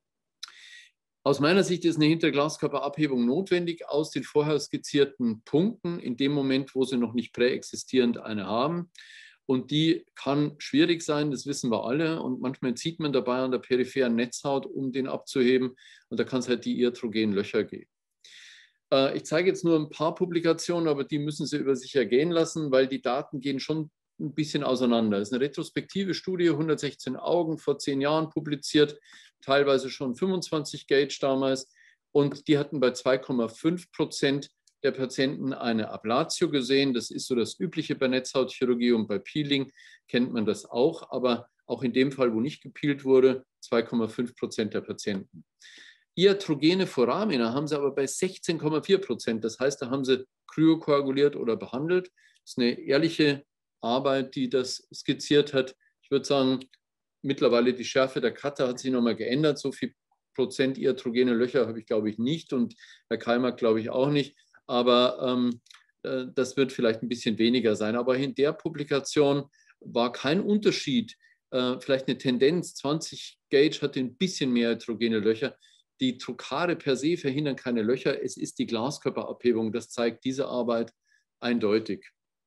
Aus meiner Sicht ist eine Hinterglaskörperabhebung notwendig aus den vorher skizzierten Punkten, in dem Moment, wo sie noch nicht präexistierend eine haben. Und die kann schwierig sein, das wissen wir alle. Und manchmal zieht man dabei an der peripheren Netzhaut, um den abzuheben. Und da kann es halt die iatrogenen Löcher geben. Ich zeige jetzt nur ein paar Publikationen, aber die müssen Sie über sich ergehen lassen, weil die Daten gehen schon ein bisschen auseinander. Es ist eine retrospektive Studie, 116 Augen, vor 10 Jahren publiziert, teilweise schon 25 Gauge damals. Und die hatten bei 2,5% der Patienten eine Ablatio gesehen. Das ist so das Übliche bei Netzhautchirurgie, und bei Peeling kennt man das auch. Aber auch in dem Fall, wo nicht gepeelt wurde, 2,5% der Patienten. Iatrogene Foramina haben sie aber bei 16,4%. Das heißt, da haben sie kryokoaguliert oder behandelt. Das ist eine ehrliche Arbeit, die das skizziert hat. Ich würde sagen, mittlerweile die Schärfe der Cutter hat sich nochmal geändert. So viel Prozent iatrogene Löcher habe ich, glaube ich, nicht, und Herr Keimer, glaube ich, auch nicht. Aber das wird vielleicht ein bisschen weniger sein. Aber in der Publikation war kein Unterschied, vielleicht eine Tendenz. 20 Gauge hatte ein bisschen mehr iatrogene Löcher. Die Trokare per se verhindern keine Löcher. Es ist die Glaskörperabhebung. Das zeigt diese Arbeit eindeutig.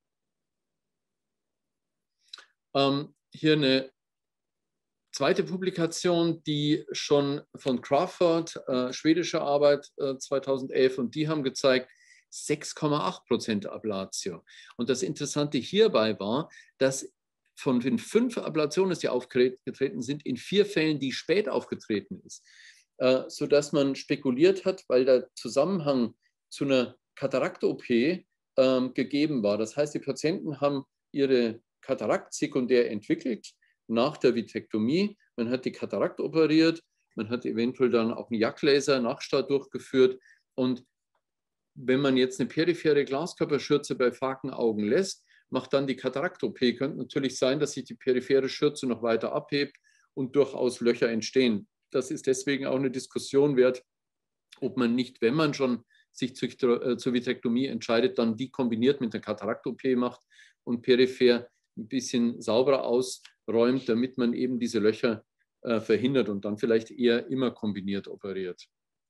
Hier eine zweite Publikation, die schon von Crawford, schwedische Arbeit 2011, und die haben gezeigt 6,8% Ablatio. Und das Interessante hierbei war, dass von den 5 Ablationen, die aufgetreten sind, in 4 Fällen die spät aufgetreten ist, sodass man spekuliert hat, weil der Zusammenhang zu einer Katarakt-OP gegeben war. Das heißt, die Patienten haben ihre Katarakt sekundär entwickelt nach der Vitrektomie. Man hat die Katarakt operiert, man hat eventuell dann auch einen Jagdlaser Nachstart durchgeführt. Und wenn man jetzt eine periphere Glaskörperschürze bei Fakenaugen lässt, macht dann die Katarakt-OP, könnte natürlich sein, dass sich die periphere Schürze noch weiter abhebt und durchaus Löcher entstehen. Das ist deswegen auch eine Diskussion wert, ob man nicht, wenn man schon sich zur Vitrektomie entscheidet, dann die kombiniert mit der Katarakt-OP macht und peripher ein bisschen sauberer ausräumt, damit man eben diese Löcher verhindert und dann vielleicht eher immer kombiniert operiert.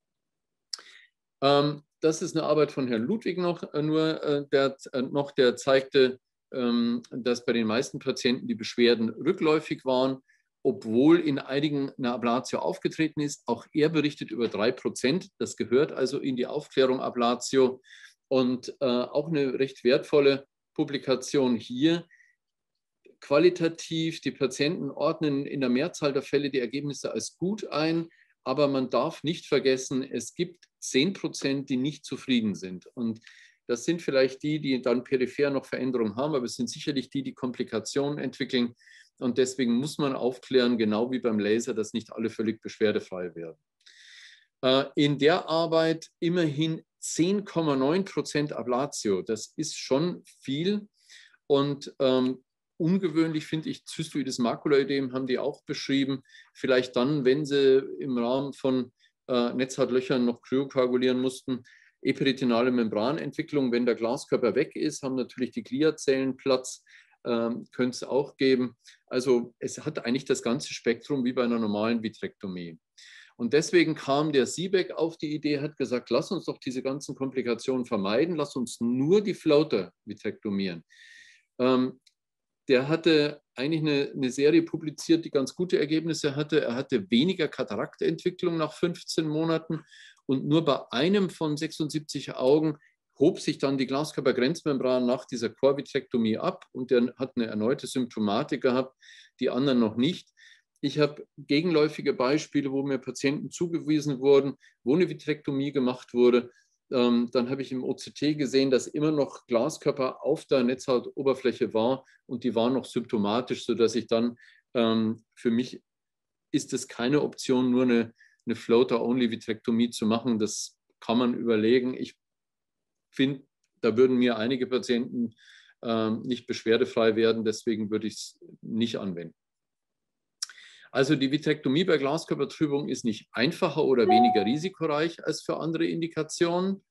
Das ist eine Arbeit von Herrn Ludwig noch, der zeigte, dass bei den meisten Patienten die Beschwerden rückläufig waren, obwohl in einigen eine Ablatio aufgetreten ist. Auch er berichtet über 3%. Das gehört also in die Aufklärung Ablatio. Und auch eine recht wertvolle Publikation hier. Qualitativ, die Patienten ordnen in der Mehrzahl der Fälle die Ergebnisse als gut ein, aber man darf nicht vergessen, es gibt 10%, die nicht zufrieden sind. Und das sind vielleicht die, die dann peripher noch Veränderungen haben, aber es sind sicherlich die, die Komplikationen entwickeln. Und deswegen muss man aufklären, genau wie beim Laser, dass nicht alle völlig beschwerdefrei werden. In der Arbeit immerhin 10,9% Ablatio. Das ist schon viel. Und ungewöhnlich finde ich, Zystoides Makulaödem haben die auch beschrieben. Vielleicht dann, wenn sie im Rahmen von Netzhautlöchern noch kryokoagulieren mussten. Eperitinale Membranentwicklung, wenn der Glaskörper weg ist, haben natürlich die Gliazellen Platz, könnte es auch geben. Also es hat eigentlich das ganze Spektrum wie bei einer normalen Vitrektomie. Und deswegen kam der Siebeck auf die Idee, hat gesagt, lass uns doch diese ganzen Komplikationen vermeiden, lass uns nur die Floater vitrektomieren. Der hatte eigentlich eine Serie publiziert, die ganz gute Ergebnisse hatte. Er hatte weniger Kataraktentwicklung nach 15 Monaten und nur bei einem von 76 Augen hob sich dann die Glaskörpergrenzmembran nach dieser Chorvitrektomie ab und der hat eine erneute Symptomatik gehabt, die anderen noch nicht. Ich habe gegenläufige Beispiele, wo mir Patienten zugewiesen wurden, wo eine Vitrektomie gemacht wurde, dann habe ich im OCT gesehen, dass immer noch Glaskörper auf der Netzhautoberfläche war und die waren noch symptomatisch, sodass ich dann, für mich ist es keine Option, nur eine Floater-Only-Vitrektomie zu machen. Das kann man überlegen. Ich finde, da würden mir einige Patienten nicht beschwerdefrei werden, deswegen würde ich es nicht anwenden. Also die Vitrektomie bei Glaskörpertrübung ist nicht einfacher oder weniger risikoreich als für andere Indikationen.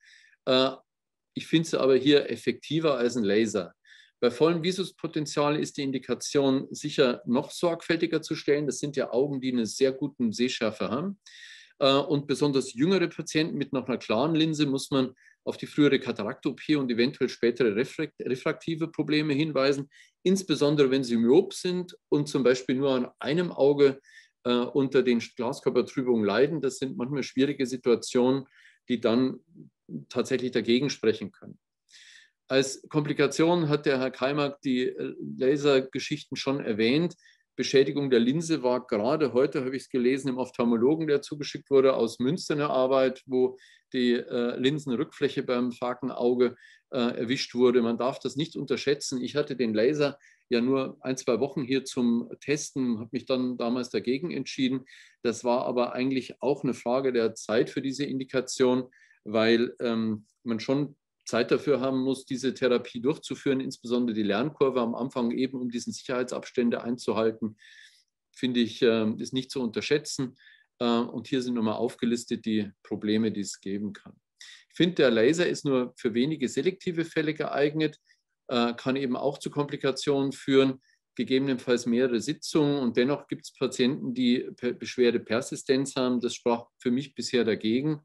Ich finde sie aber hier effektiver als ein Laser. Bei vollem Visuspotenzial ist die Indikation sicher noch sorgfältiger zu stellen. Das sind ja Augen, die eine sehr gute Sehschärfe haben. Und besonders jüngere Patienten mit noch einer klaren Linse muss man auf die frühere Katarakt-OP und eventuell spätere refraktive Probleme hinweisen, insbesondere wenn sie myop sind und zum Beispiel nur an einem Auge unter den Glaskörpertrübungen leiden. Das sind manchmal schwierige Situationen, die dann tatsächlich dagegen sprechen können. Als Komplikation hat der Herr Kaimak die Lasergeschichten schon erwähnt. Beschädigung der Linse war gerade heute, habe ich es gelesen, im Ophthalmologen, der zugeschickt wurde, aus Münster eine Arbeit, wo die Linsenrückfläche beim Fakenauge erwischt wurde. Man darf das nicht unterschätzen. Ich hatte den Laser ja nur 1-2 Wochen hier zum Testen, habe mich dann damals dagegen entschieden. Das war aber eigentlich auch eine Frage der Zeit für diese Indikation, weil man schon Zeit dafür haben muss, diese Therapie durchzuführen, insbesondere die Lernkurve am Anfang eben, um diesen Sicherheitsabstände einzuhalten, finde ich, ist nicht zu unterschätzen. Und hier sind nochmal aufgelistet die Probleme, die es geben kann. Ich finde, der Laser ist nur für wenige selektive Fälle geeignet, kann eben auch zu Komplikationen führen, gegebenenfalls mehrere Sitzungen. Und dennoch gibt es Patienten, die Beschwerdepersistenz haben. Das sprach für mich bisher dagegen.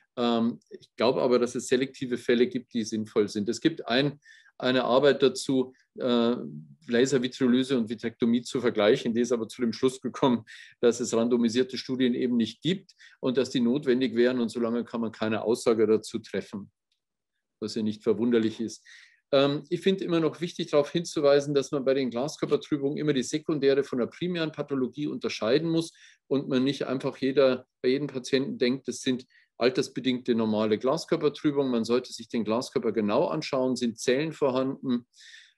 Ich glaube aber, dass es selektive Fälle gibt, die sinnvoll sind. Es gibt eine Arbeit dazu, Laservitriolyse und Vitrektomie zu vergleichen. Die ist aber zu dem Schluss gekommen, dass es randomisierte Studien eben nicht gibt und dass die notwendig wären. Und solange kann man keine Aussage dazu treffen, was ja nicht verwunderlich ist. Ich finde immer noch wichtig, darauf hinzuweisen, dass man bei den Glaskörpertrübungen immer die sekundäre von der primären Pathologie unterscheiden muss und man nicht einfach bei jedem Patienten denkt, das sind altersbedingte normale Glaskörpertrübungen. Man sollte sich den Glaskörper genau anschauen, sind Zellen vorhanden.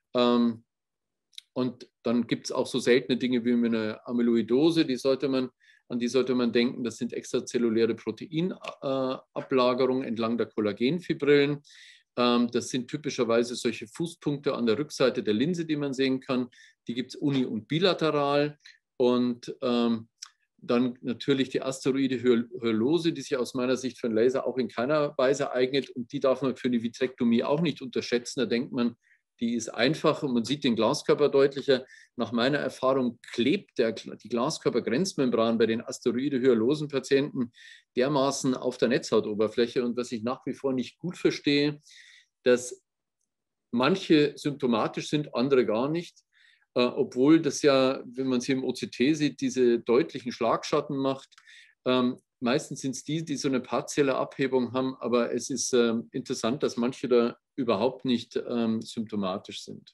Und dann gibt es auch so seltene Dinge wie eine Amyloidose, an die sollte man denken. Das sind extrazelluläre Proteinablagerungen entlang der Kollagenfibrillen. Das sind typischerweise solche Fußpunkte an der Rückseite der Linse, die man sehen kann. Die gibt es uni- und bilateral. Und dann natürlich die asteroide Hyalose, die sich aus meiner Sicht für einen Laser auch in keiner Weise eignet. Und die darf man für eine Vitrektomie auch nicht unterschätzen. Da denkt man, die ist einfach und man sieht den Glaskörper deutlicher. Nach meiner Erfahrung klebt die Glaskörpergrenzmembran bei den asteroide hyalosen Patienten dermaßen auf der Netzhautoberfläche. Und was ich nach wie vor nicht gut verstehe, dass manche symptomatisch sind, andere gar nicht. Obwohl das ja, wenn man es hier im OCT sieht, diese deutlichen Schlagschatten macht. Meistens sind es die so eine partielle Abhebung haben, aber es ist interessant, dass manche da überhaupt nicht symptomatisch sind.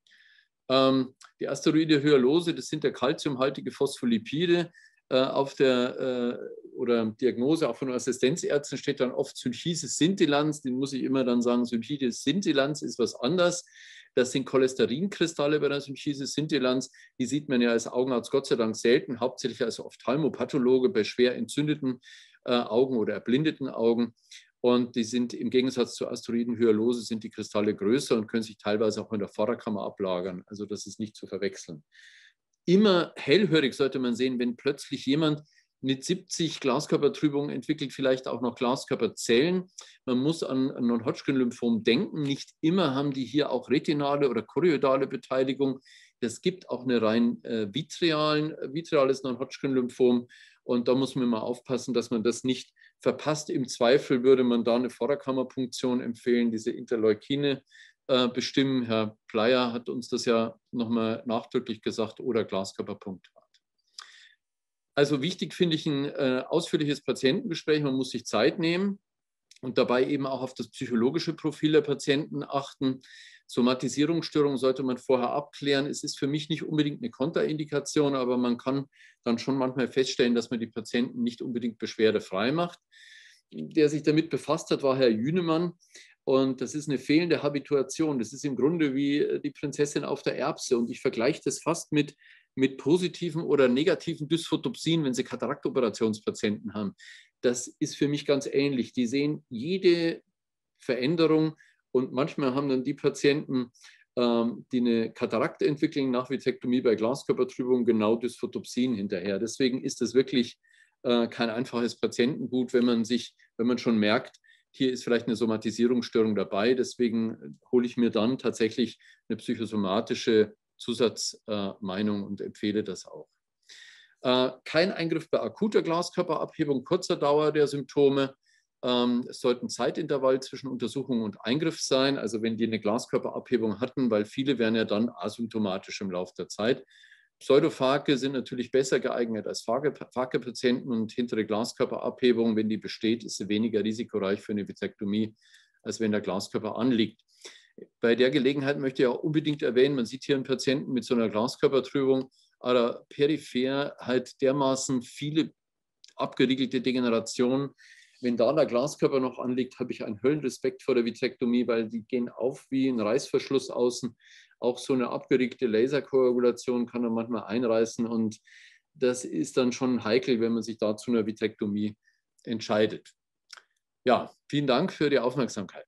Die asteroide Hyalose, das sind ja calciumhaltige Phospholipide. Auf der Diagnose, auch von Assistenzärzten, steht dann oft Synchises Scintillanz. Den muss ich immer dann sagen, Synchises Scintillanz ist was anderes. Das sind Cholesterinkristalle bei der Synchises Scintillanz. Die sieht man ja als Augenarzt Gott sei Dank selten, hauptsächlich als Ophthalmopathologe bei schwer entzündeten Augen oder erblindeten Augen. Und die sind im Gegensatz zur Asteroidenhyalose sind die Kristalle größer und können sich teilweise auch in der Vorderkammer ablagern. Also das ist nicht zu verwechseln. Immer hellhörig sollte man sehen, wenn plötzlich jemand mit 70 Glaskörpertrübungen entwickelt, vielleicht auch noch Glaskörperzellen. Man muss an Non-Hodgkin-Lymphom denken. Nicht immer haben die hier auch retinale oder chorioidale Beteiligung. Es gibt auch eine rein vitreales Non-Hodgkin-Lymphom. Und da muss man mal aufpassen, dass man das nicht verpasst. Im Zweifel würde man da eine Vorderkammerpunktion empfehlen, diese Interleukine bestimmen. Herr Pleyer hat uns das ja nochmal nachdrücklich gesagt, oder Glaskörperpunktat. Also wichtig finde ich ein ausführliches Patientengespräch. Man muss sich Zeit nehmen und dabei eben auch auf das psychologische Profil der Patienten achten. Somatisierungsstörungen sollte man vorher abklären. Es ist für mich nicht unbedingt eine Kontraindikation, aber man kann dann schon manchmal feststellen, dass man die Patienten nicht unbedingt beschwerdefrei macht. der sich damit befasst hat, war Herr Jünemann. Und das ist eine fehlende Habituation. Das ist im Grunde wie die Prinzessin auf der Erbse. Und ich vergleiche das fast mit positiven oder negativen Dysphotopsien, wenn Sie Kataraktoperationspatienten haben. Das ist für mich ganz ähnlich. Die sehen jede Veränderung und manchmal haben dann die Patienten, die eine Katarakt entwickeln nach Vitektomie bei Glaskörpertrübung, genau Dysphotopsien hinterher. Deswegen ist das wirklich kein einfaches Patientengut, wenn man schon merkt, hier ist vielleicht eine Somatisierungsstörung dabei. Deswegen hole ich mir dann tatsächlich eine psychosomatische Zusatzmeinung und empfehle das auch. Kein Eingriff bei akuter Glaskörperabhebung, kurzer Dauer der Symptome. Es sollte ein Zeitintervall zwischen Untersuchung und Eingriff sein, also wenn die eine Glaskörperabhebung hatten, weil viele werden ja dann asymptomatisch im Laufe der Zeit. Pseudophage sind natürlich besser geeignet als Phage-Patienten und hintere Glaskörperabhebung, wenn die besteht, ist sie weniger risikoreich für eine Vitektomie, als wenn der Glaskörper anliegt. Bei der Gelegenheit möchte ich auch unbedingt erwähnen, man sieht hier einen Patienten mit so einer Glaskörpertrübung, aber peripher halt dermaßen viele abgeriegelte Degenerationen. Wenn da der Glaskörper noch anliegt, habe ich einen Höllenrespekt vor der Vitektomie, weil die gehen auf wie ein Reißverschluss außen. Auch so eine abgeriegte Laserkoagulation kann man manchmal einreißen und das ist dann schon heikel, wenn man sich da zu einer Vitektomie entscheidet. Ja, vielen Dank für die Aufmerksamkeit.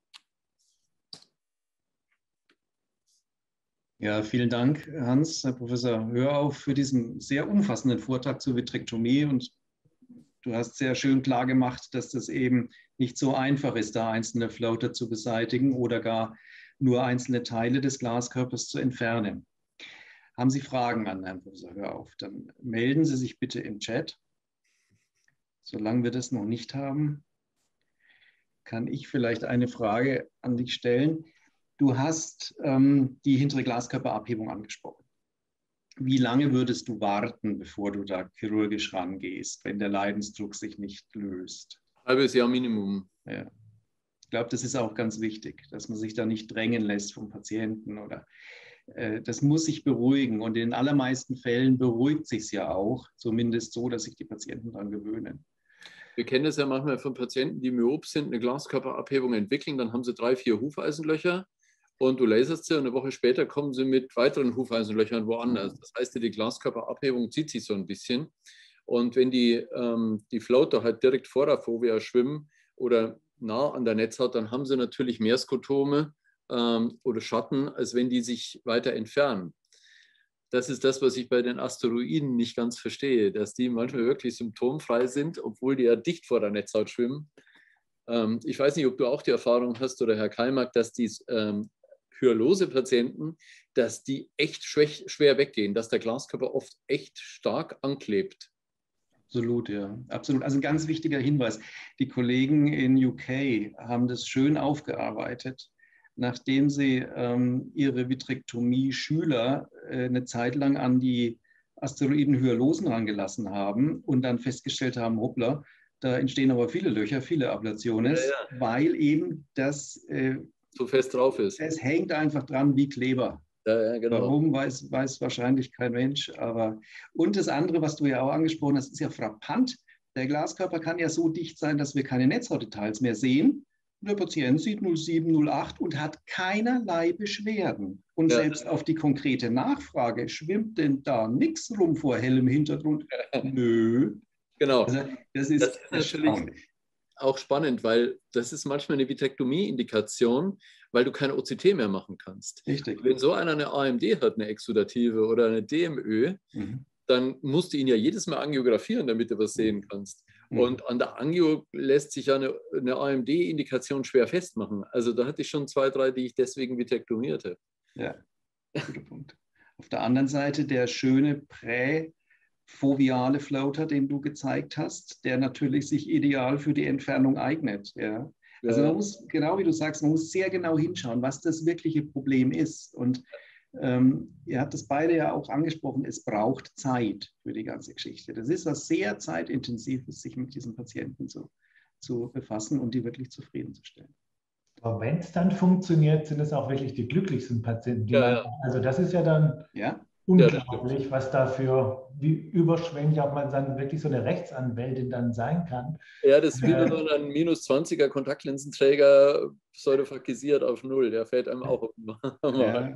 Ja, vielen Dank, Hans, Herr Professor Hörauf, für diesen sehr umfassenden Vortrag zur Vitrektomie. Und du hast sehr schön klar gemacht, dass das eben nicht so einfach ist, da einzelne Floater zu beseitigen oder gar nur einzelne Teile des Glaskörpers zu entfernen. Haben Sie Fragen an Herrn Professor Hörauf? Dann melden Sie sich bitte im Chat. Solange wir das noch nicht haben, kann ich vielleicht eine Frage an dich stellen. Du hast die hintere Glaskörperabhebung angesprochen. Wie lange würdest du warten, bevor du da chirurgisch rangehst, wenn der Leidensdruck sich nicht löst? Halbes Jahr Minimum. Ja. Ich glaube, das ist auch ganz wichtig, dass man sich da nicht drängen lässt vom Patienten oder das muss sich beruhigen und in den allermeisten Fällen beruhigt sich es ja auch, zumindest so, dass sich die Patienten daran gewöhnen. Wir kennen das ja manchmal von Patienten, die myop sind, eine Glaskörperabhebung entwickeln, dann haben sie 3, 4 Hufeisenlöcher und du laserst sie und eine Woche später kommen sie mit weiteren Hufeisenlöchern woanders. Das heißt, die Glaskörperabhebung zieht sich so ein bisschen. Und wenn die Floater halt direkt vor der Fovea schwimmen oder nah an der Netzhaut, dann haben sie natürlich mehr Skotome oder Schatten, als wenn die sich weiter entfernen. Das ist das, was ich bei den Asteroiden nicht ganz verstehe, dass die manchmal wirklich symptomfrei sind, obwohl die ja dicht vor der Netzhaut schwimmen. Ich weiß nicht, ob du auch die Erfahrung hast oder Herr Kallmack, dass die Hyalose-Patienten, dass die echt schwer weggehen, dass der Glaskörper oft echt stark anklebt. Absolut, ja. Absolut. Also ein ganz wichtiger Hinweis. Die Kollegen in UK haben das schön aufgearbeitet, nachdem sie ihre Vitrektomie-Schüler eine Zeit lang an die Asteroiden-Hyalurosen rangelassen haben und dann festgestellt haben, hoppla, da entstehen aber viele Löcher, viele Ablationen, weil eben das so fest drauf ist. Es hängt einfach dran wie Kleber. Ja, genau. Warum, weiß wahrscheinlich kein Mensch. Und das andere, was du ja auch angesprochen hast, ist ja frappant. Der Glaskörper kann ja so dicht sein, dass wir keine Netzhautdetails mehr sehen. Der Patient sieht 07, 08 und hat keinerlei Beschwerden. Und selbst auf die konkrete Nachfrage, schwimmt denn da nichts rum vor hellem Hintergrund? Nö. Genau. Also das ist natürlich auch spannend, weil das ist manchmal eine Vitektomie-Indikation, weil du keine OCT mehr machen kannst. Richtig. Wenn so einer eine AMD hat, eine exudative oder eine DMÖ, dann musst du ihn ja jedes Mal angiografieren, damit du was sehen kannst. Und an der Angio lässt sich ja eine AMD-Indikation schwer festmachen. Also da hatte ich schon 2, 3, die ich deswegen vitektomierte. Ja, guter Punkt. Auf der anderen Seite der schöne foviale Floater, den du gezeigt hast, der natürlich sich ideal für die Entfernung eignet. Ja. Also man muss, genau wie du sagst, man muss sehr genau hinschauen, was das wirkliche Problem ist. Und ihr habt das beide ja auch angesprochen, es braucht Zeit für die ganze Geschichte. Das ist was sehr zeitintensives, sich mit diesen Patienten zu befassen und die wirklich zufriedenzustellen. Aber wenn es dann funktioniert, sind es auch wirklich die glücklichsten Patienten. Also das ist ja dann... Ja. unglaublich, was dafür, wie überschwänglich auch man dann wirklich so eine Rechtsanwältin dann sein kann. Ja, das ist wieder so ein minus 20er Kontaktlinsenträger pseudophagisiert auf Null. Der fällt einem auch um. Ja.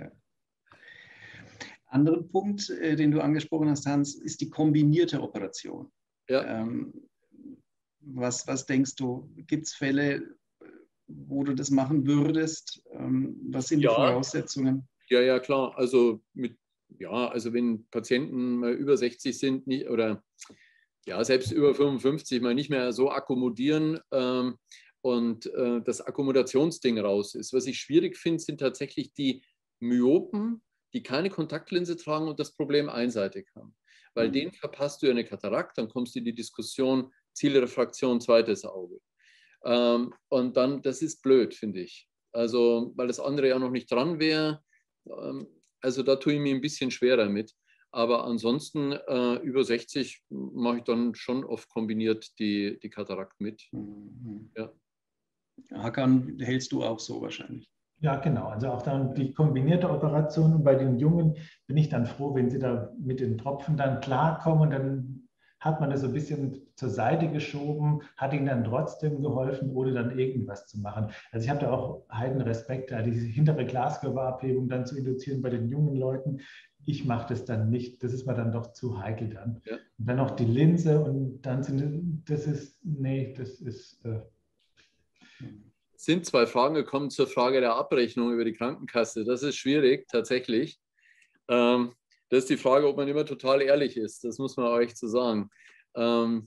Anderer Punkt, den du angesprochen hast, Hans, ist die kombinierte Operation. Ja. Was denkst du, gibt es Fälle, wo du das machen würdest? Was sind die Voraussetzungen? Ja, klar. Also wenn Patienten mal über 60 sind oder selbst über 55 mal nicht mehr so akkommodieren und das Akkommodationsding raus ist. Was ich schwierig finde, sind tatsächlich die Myopen, die keine Kontaktlinse tragen und das Problem einseitig haben. Weil denen verpasst du ja eine Katarakt, dann kommst du in die Diskussion Zielrefraktion, zweites Auge. Und dann, das ist blöd, finde ich. Also, weil das andere ja noch nicht dran wäre. Also da tue ich mir ein bisschen schwerer mit. Aber ansonsten über 60 mache ich dann schon oft kombiniert die Katarakt mit. Ja. Hakan, hältst du auch so wahrscheinlich? Ja, genau. Also auch dann die kombinierte Operation. Und bei den Jungen bin ich dann froh, wenn sie da mit den Tropfen dann klarkommen. Und dann hat man das so ein bisschen zur Seite geschoben, hat ihnen dann trotzdem geholfen, ohne dann irgendwas zu machen. Also ich habe da auch heiden Respekt, da diese hintere Glaskörperabhebung dann zu induzieren bei den jungen Leuten. Ich mache das dann nicht, das ist mir dann doch zu heikel dann. Ja. Und dann noch die Linse und dann sind zwei Fragen gekommen zur Frage der Abrechnung über die Krankenkasse. Das ist schwierig, tatsächlich. Das ist die Frage, ob man immer total ehrlich ist. Das muss man euch zu sagen. Bei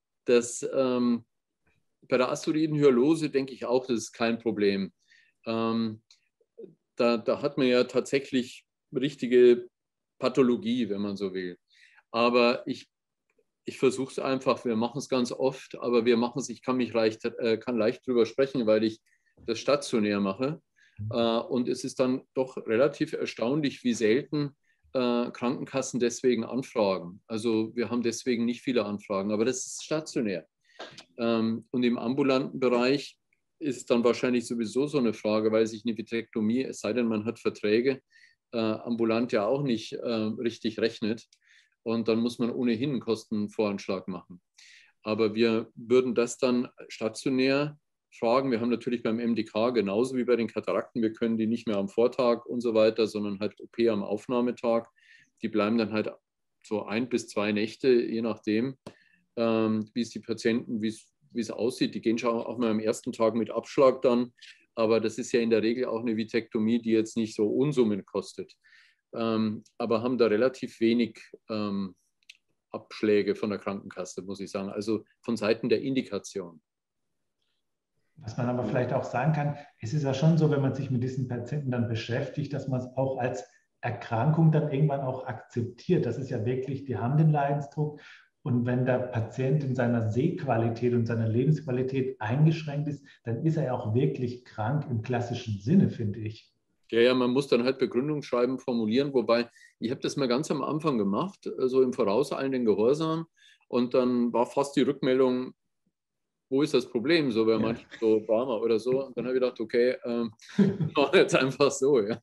der asteroiden Hyalose denke ich auch, das ist kein Problem. Da hat man ja tatsächlich richtige Pathologie, wenn man so will. Aber ich versuche es einfach, wir machen es ganz oft, aber wir machen es, ich kann leicht drüber sprechen, weil ich das stationär mache. Und es ist dann doch relativ erstaunlich, wie selten Krankenkassen deswegen anfragen. Also wir haben deswegen nicht viele Anfragen, aber das ist stationär. Und im ambulanten Bereich ist es dann wahrscheinlich sowieso so eine Frage, weil sich eine Vitrektomie, es sei denn, man hat Verträge, ambulant ja auch nicht richtig rechnet. Und dann muss man ohnehin einen Kostenvoranschlag machen. Aber wir würden das dann stationär fragen. Wir haben natürlich beim MDK genauso wie bei den Katarakten, wir können die nicht mehr am Vortag und so weiter, sondern halt OP am Aufnahmetag. Die bleiben dann halt so 1 bis 2 Nächte, je nachdem, wie es die Patienten, wie es aussieht. Die gehen schon auch mal am ersten Tag mit Abschlag dann. Aber das ist ja in der Regel auch eine Vitektomie, die jetzt nicht so Unsummen kostet. Aber haben da relativ wenig Abschläge von der Krankenkasse, muss ich sagen. Also von Seiten der Indikation. Was man aber vielleicht auch sagen kann, es ist ja schon so, wenn man sich mit diesen Patienten dann beschäftigt, dass man es auch als Erkrankung dann irgendwann auch akzeptiert. Das ist ja wirklich, die haben den Leidensdruck. Und wenn der Patient in seiner Sehqualität und seiner Lebensqualität eingeschränkt ist, dann ist er ja auch wirklich krank im klassischen Sinne, finde ich. Ja, man muss dann halt Begründungsschreiben formulieren, wobei ich habe das mal ganz am Anfang gemacht, so im vorauseilenden Gehorsam. Und dann war fast die Rückmeldung, wo ist das Problem? So bei manchen so Barmer oder so. Und dann habe ich gedacht, okay, jetzt einfach so. Ja.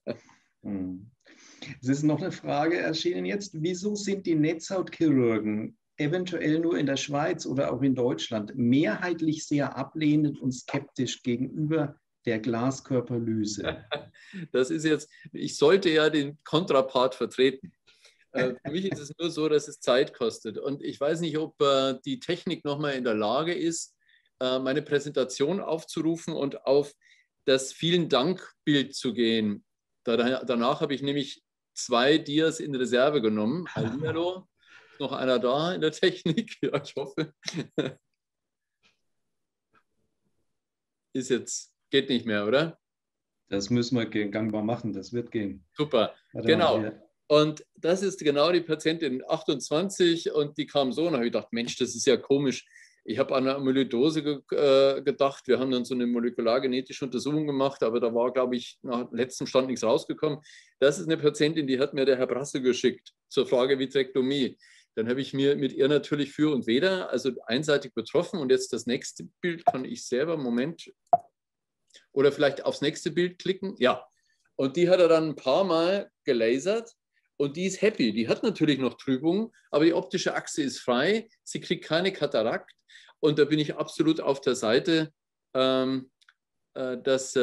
Es ist noch eine Frage erschienen jetzt. Wieso sind die Netzhautchirurgen eventuell nur in der Schweiz oder auch in Deutschland mehrheitlich sehr ablehnend und skeptisch gegenüber der Glaskörperlyse? Das ist jetzt, ich sollte ja den Kontrapart vertreten. Für mich ist es nur so, dass es Zeit kostet. Und ich weiß nicht, ob die Technik nochmal in der Lage ist, meine Präsentation aufzurufen und auf das Vielen-Dank-Bild zu gehen. Danach habe ich nämlich 2 Dias in Reserve genommen. Hallihallo, ist noch einer da in der Technik? Ja, ich hoffe. Ist jetzt, geht nicht mehr, oder? Das müssen wir gangbar machen, das wird gehen. Super, genau. Und das ist genau die Patientin 28 und die kam so und habe ich gedacht, Mensch, das ist ja komisch. Ich habe an eine Amyloidose gedacht. Wir haben dann so eine molekulargenetische Untersuchung gemacht, aber da war, glaube ich, nach letztem Stand nichts rausgekommen. Das ist eine Patientin, die hat mir der Herr Brasse geschickt zur Frage Vitrektomie. Dann habe ich mir mit ihr natürlich für und wider, also einseitig betroffen. Und jetzt das nächste Bild kann ich selber, Moment, oder vielleicht aufs nächste Bild klicken. Ja, und die hat er dann ein paar Mal gelasert. und die ist happy. Die hat natürlich noch Trübung, aber die optische Achse ist frei. Sie kriegt keine Katarakt. Und da bin ich absolut auf der Seite, dass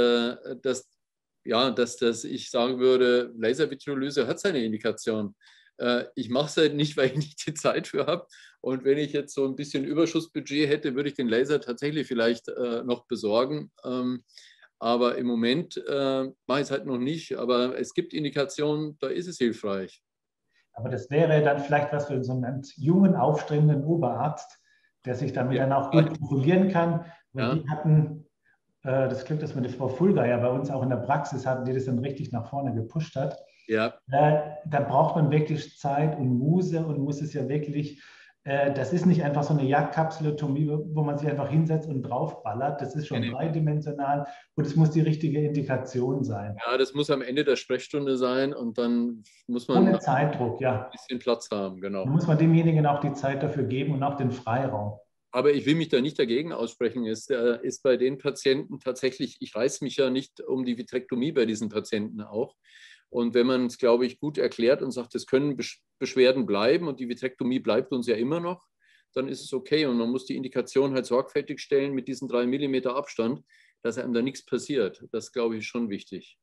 ich sagen würde, Laservitriolyse hat seine Indikation. Ich mache es halt nicht, weil ich nicht die Zeit für habe. Und wenn ich jetzt so ein bisschen Überschussbudget hätte, würde ich den Laser tatsächlich vielleicht noch besorgen. Aber im Moment mache ich es halt noch nicht. Aber es gibt Indikationen, da ist es hilfreich. Aber das wäre dann vielleicht was für so einen ganz jungen, aufstrebenden Oberarzt, der sich damit dann auch gut profilieren kann. Weil die hatten das Glück, dass wir die Frau Fulger ja bei uns auch in der Praxis hatten, die das dann richtig nach vorne gepusht hat. Ja. Da braucht man wirklich Zeit und Muße und muss es ja wirklich, das ist nicht einfach so eine Jagdkapsulotomie, wo man sich einfach hinsetzt und draufballert. Das ist schon dreidimensional und es muss die richtige Indikation sein. Ja, das muss am Ende der Sprechstunde sein und dann muss man ohne Zeitdruck, ja. ein bisschen Platz haben, genau. Dann muss man demjenigen auch die Zeit dafür geben und auch den Freiraum. Aber ich will mich da nicht dagegen aussprechen. Es ist bei den Patienten tatsächlich, ich reiße mich ja nicht um die Vitrektomie bei diesen Patienten auch. Und wenn man es, glaube ich, gut erklärt und sagt, es können Beschwerden bleiben und die Vitrektomie bleibt uns ja immer noch, dann ist es okay. Und man muss die Indikation halt sorgfältig stellen mit diesen 3 mm Abstand, dass einem da nichts passiert. Das, glaube ich, ist schon wichtig.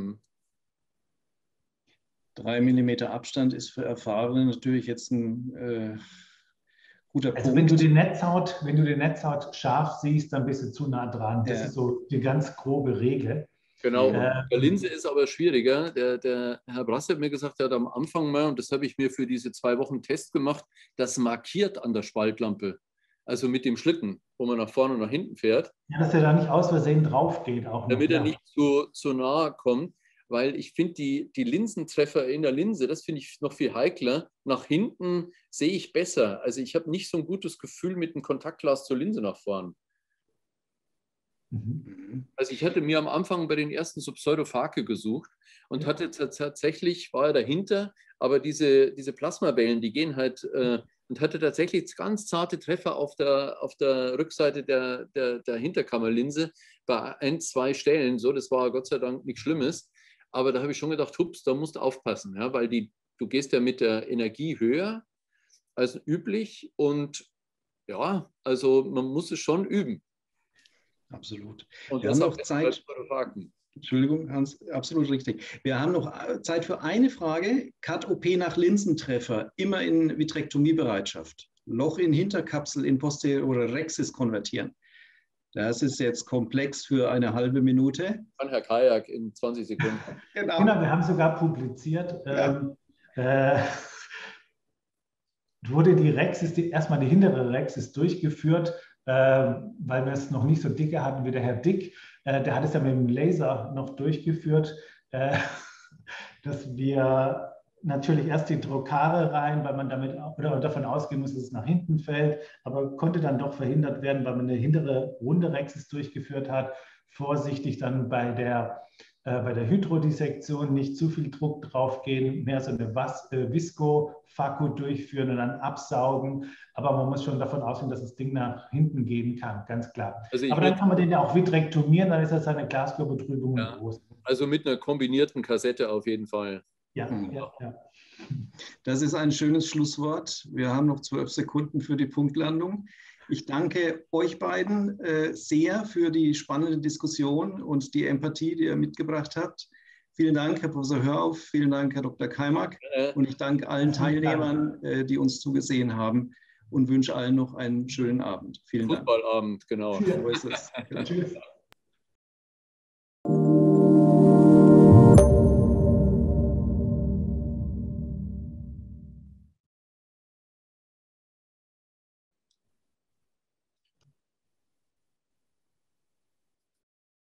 3 mm Abstand ist für Erfahrene natürlich jetzt ein guter Punkt. Wenn du die Netzhaut scharf siehst, dann bist du zu nah dran. Das ist so die ganz grobe Regel. Genau, der Linse ist aber schwieriger. Der Herr Brasse hat mir gesagt, er hat am Anfang mal, und das habe ich mir für diese 2 Wochen Test gemacht, das markiert an der Spaltlampe. Also mit dem Schlitten, wo man nach vorne und nach hinten fährt. Ja, dass er da nicht aus Versehen drauf geht. Auch damit er nicht zu nahe kommt, weil ich finde, die Linsentreffer in der Linse, das finde ich noch viel heikler. Nach hinten sehe ich besser. Also ich habe nicht so ein gutes Gefühl mit dem Kontaktglas zur Linse nach vorne. Also ich hatte mir am Anfang bei den ersten so Pseudophake gesucht und hatte tatsächlich, war er dahinter, aber diese Plasmawellen, die gehen halt und hatte tatsächlich ganz zarte Treffer auf der Rückseite der Hinterkammerlinse bei 1, 2 Stellen. So, das war Gott sei Dank nichts Schlimmes. Aber da habe ich schon gedacht, hups, da musst du aufpassen, ja, weil du gehst ja mit der Energie höher als üblich und ja, also man muss es schon üben. Absolut. Und wir haben noch Zeit. Entschuldigung, Hans, absolut richtig. Wir haben noch Zeit für eine Frage. CAT-OP nach Linsentreffer, immer in Vitrektomiebereitschaft. Loch in Hinterkapsel in posteriore Rexis konvertieren. Das ist jetzt komplex für eine halbe Minute. Kann Herr Kajak in 20 Sekunden. Genau, wir haben sogar publiziert. Wurde die Rexis, erstmal die hintere Rexis durchgeführt, weil wir es noch nicht so dicke hatten wie der Herr Dick. Der hat es ja mit dem Laser noch durchgeführt, dass wir natürlich erst die Trokare rein, weil man damit oder davon ausgehen muss, dass es nach hinten fällt, aber konnte dann doch verhindert werden, weil man eine hintere runde Rexis durchgeführt hat. Vorsichtig dann bei der Hydrodissektion nicht zu viel Druck drauf gehen, mehr so eine Visco-Faku durchführen und dann absaugen. Aber man muss schon davon ausgehen, dass das Ding nach hinten gehen kann, ganz klar. Also aber dann kann man den ja auch vitrektomieren, dann ist das eine Glaskörpertrübung groß. Also mit einer kombinierten Kassette auf jeden Fall. Ja. Das ist ein schönes Schlusswort. Wir haben noch 12 Sekunden für die Punktlandung. Ich danke euch beiden sehr für die spannende Diskussion und die Empathie, die ihr mitgebracht habt. Vielen Dank, Herr Professor Hörauff, vielen Dank, Herr Dr. Kaimak. Und ich danke allen Teilnehmern, die uns zugesehen haben und wünsche allen noch einen schönen Abend. Vielen Dank. Fußballabend, genau. So ist es. Genau. Tschüss.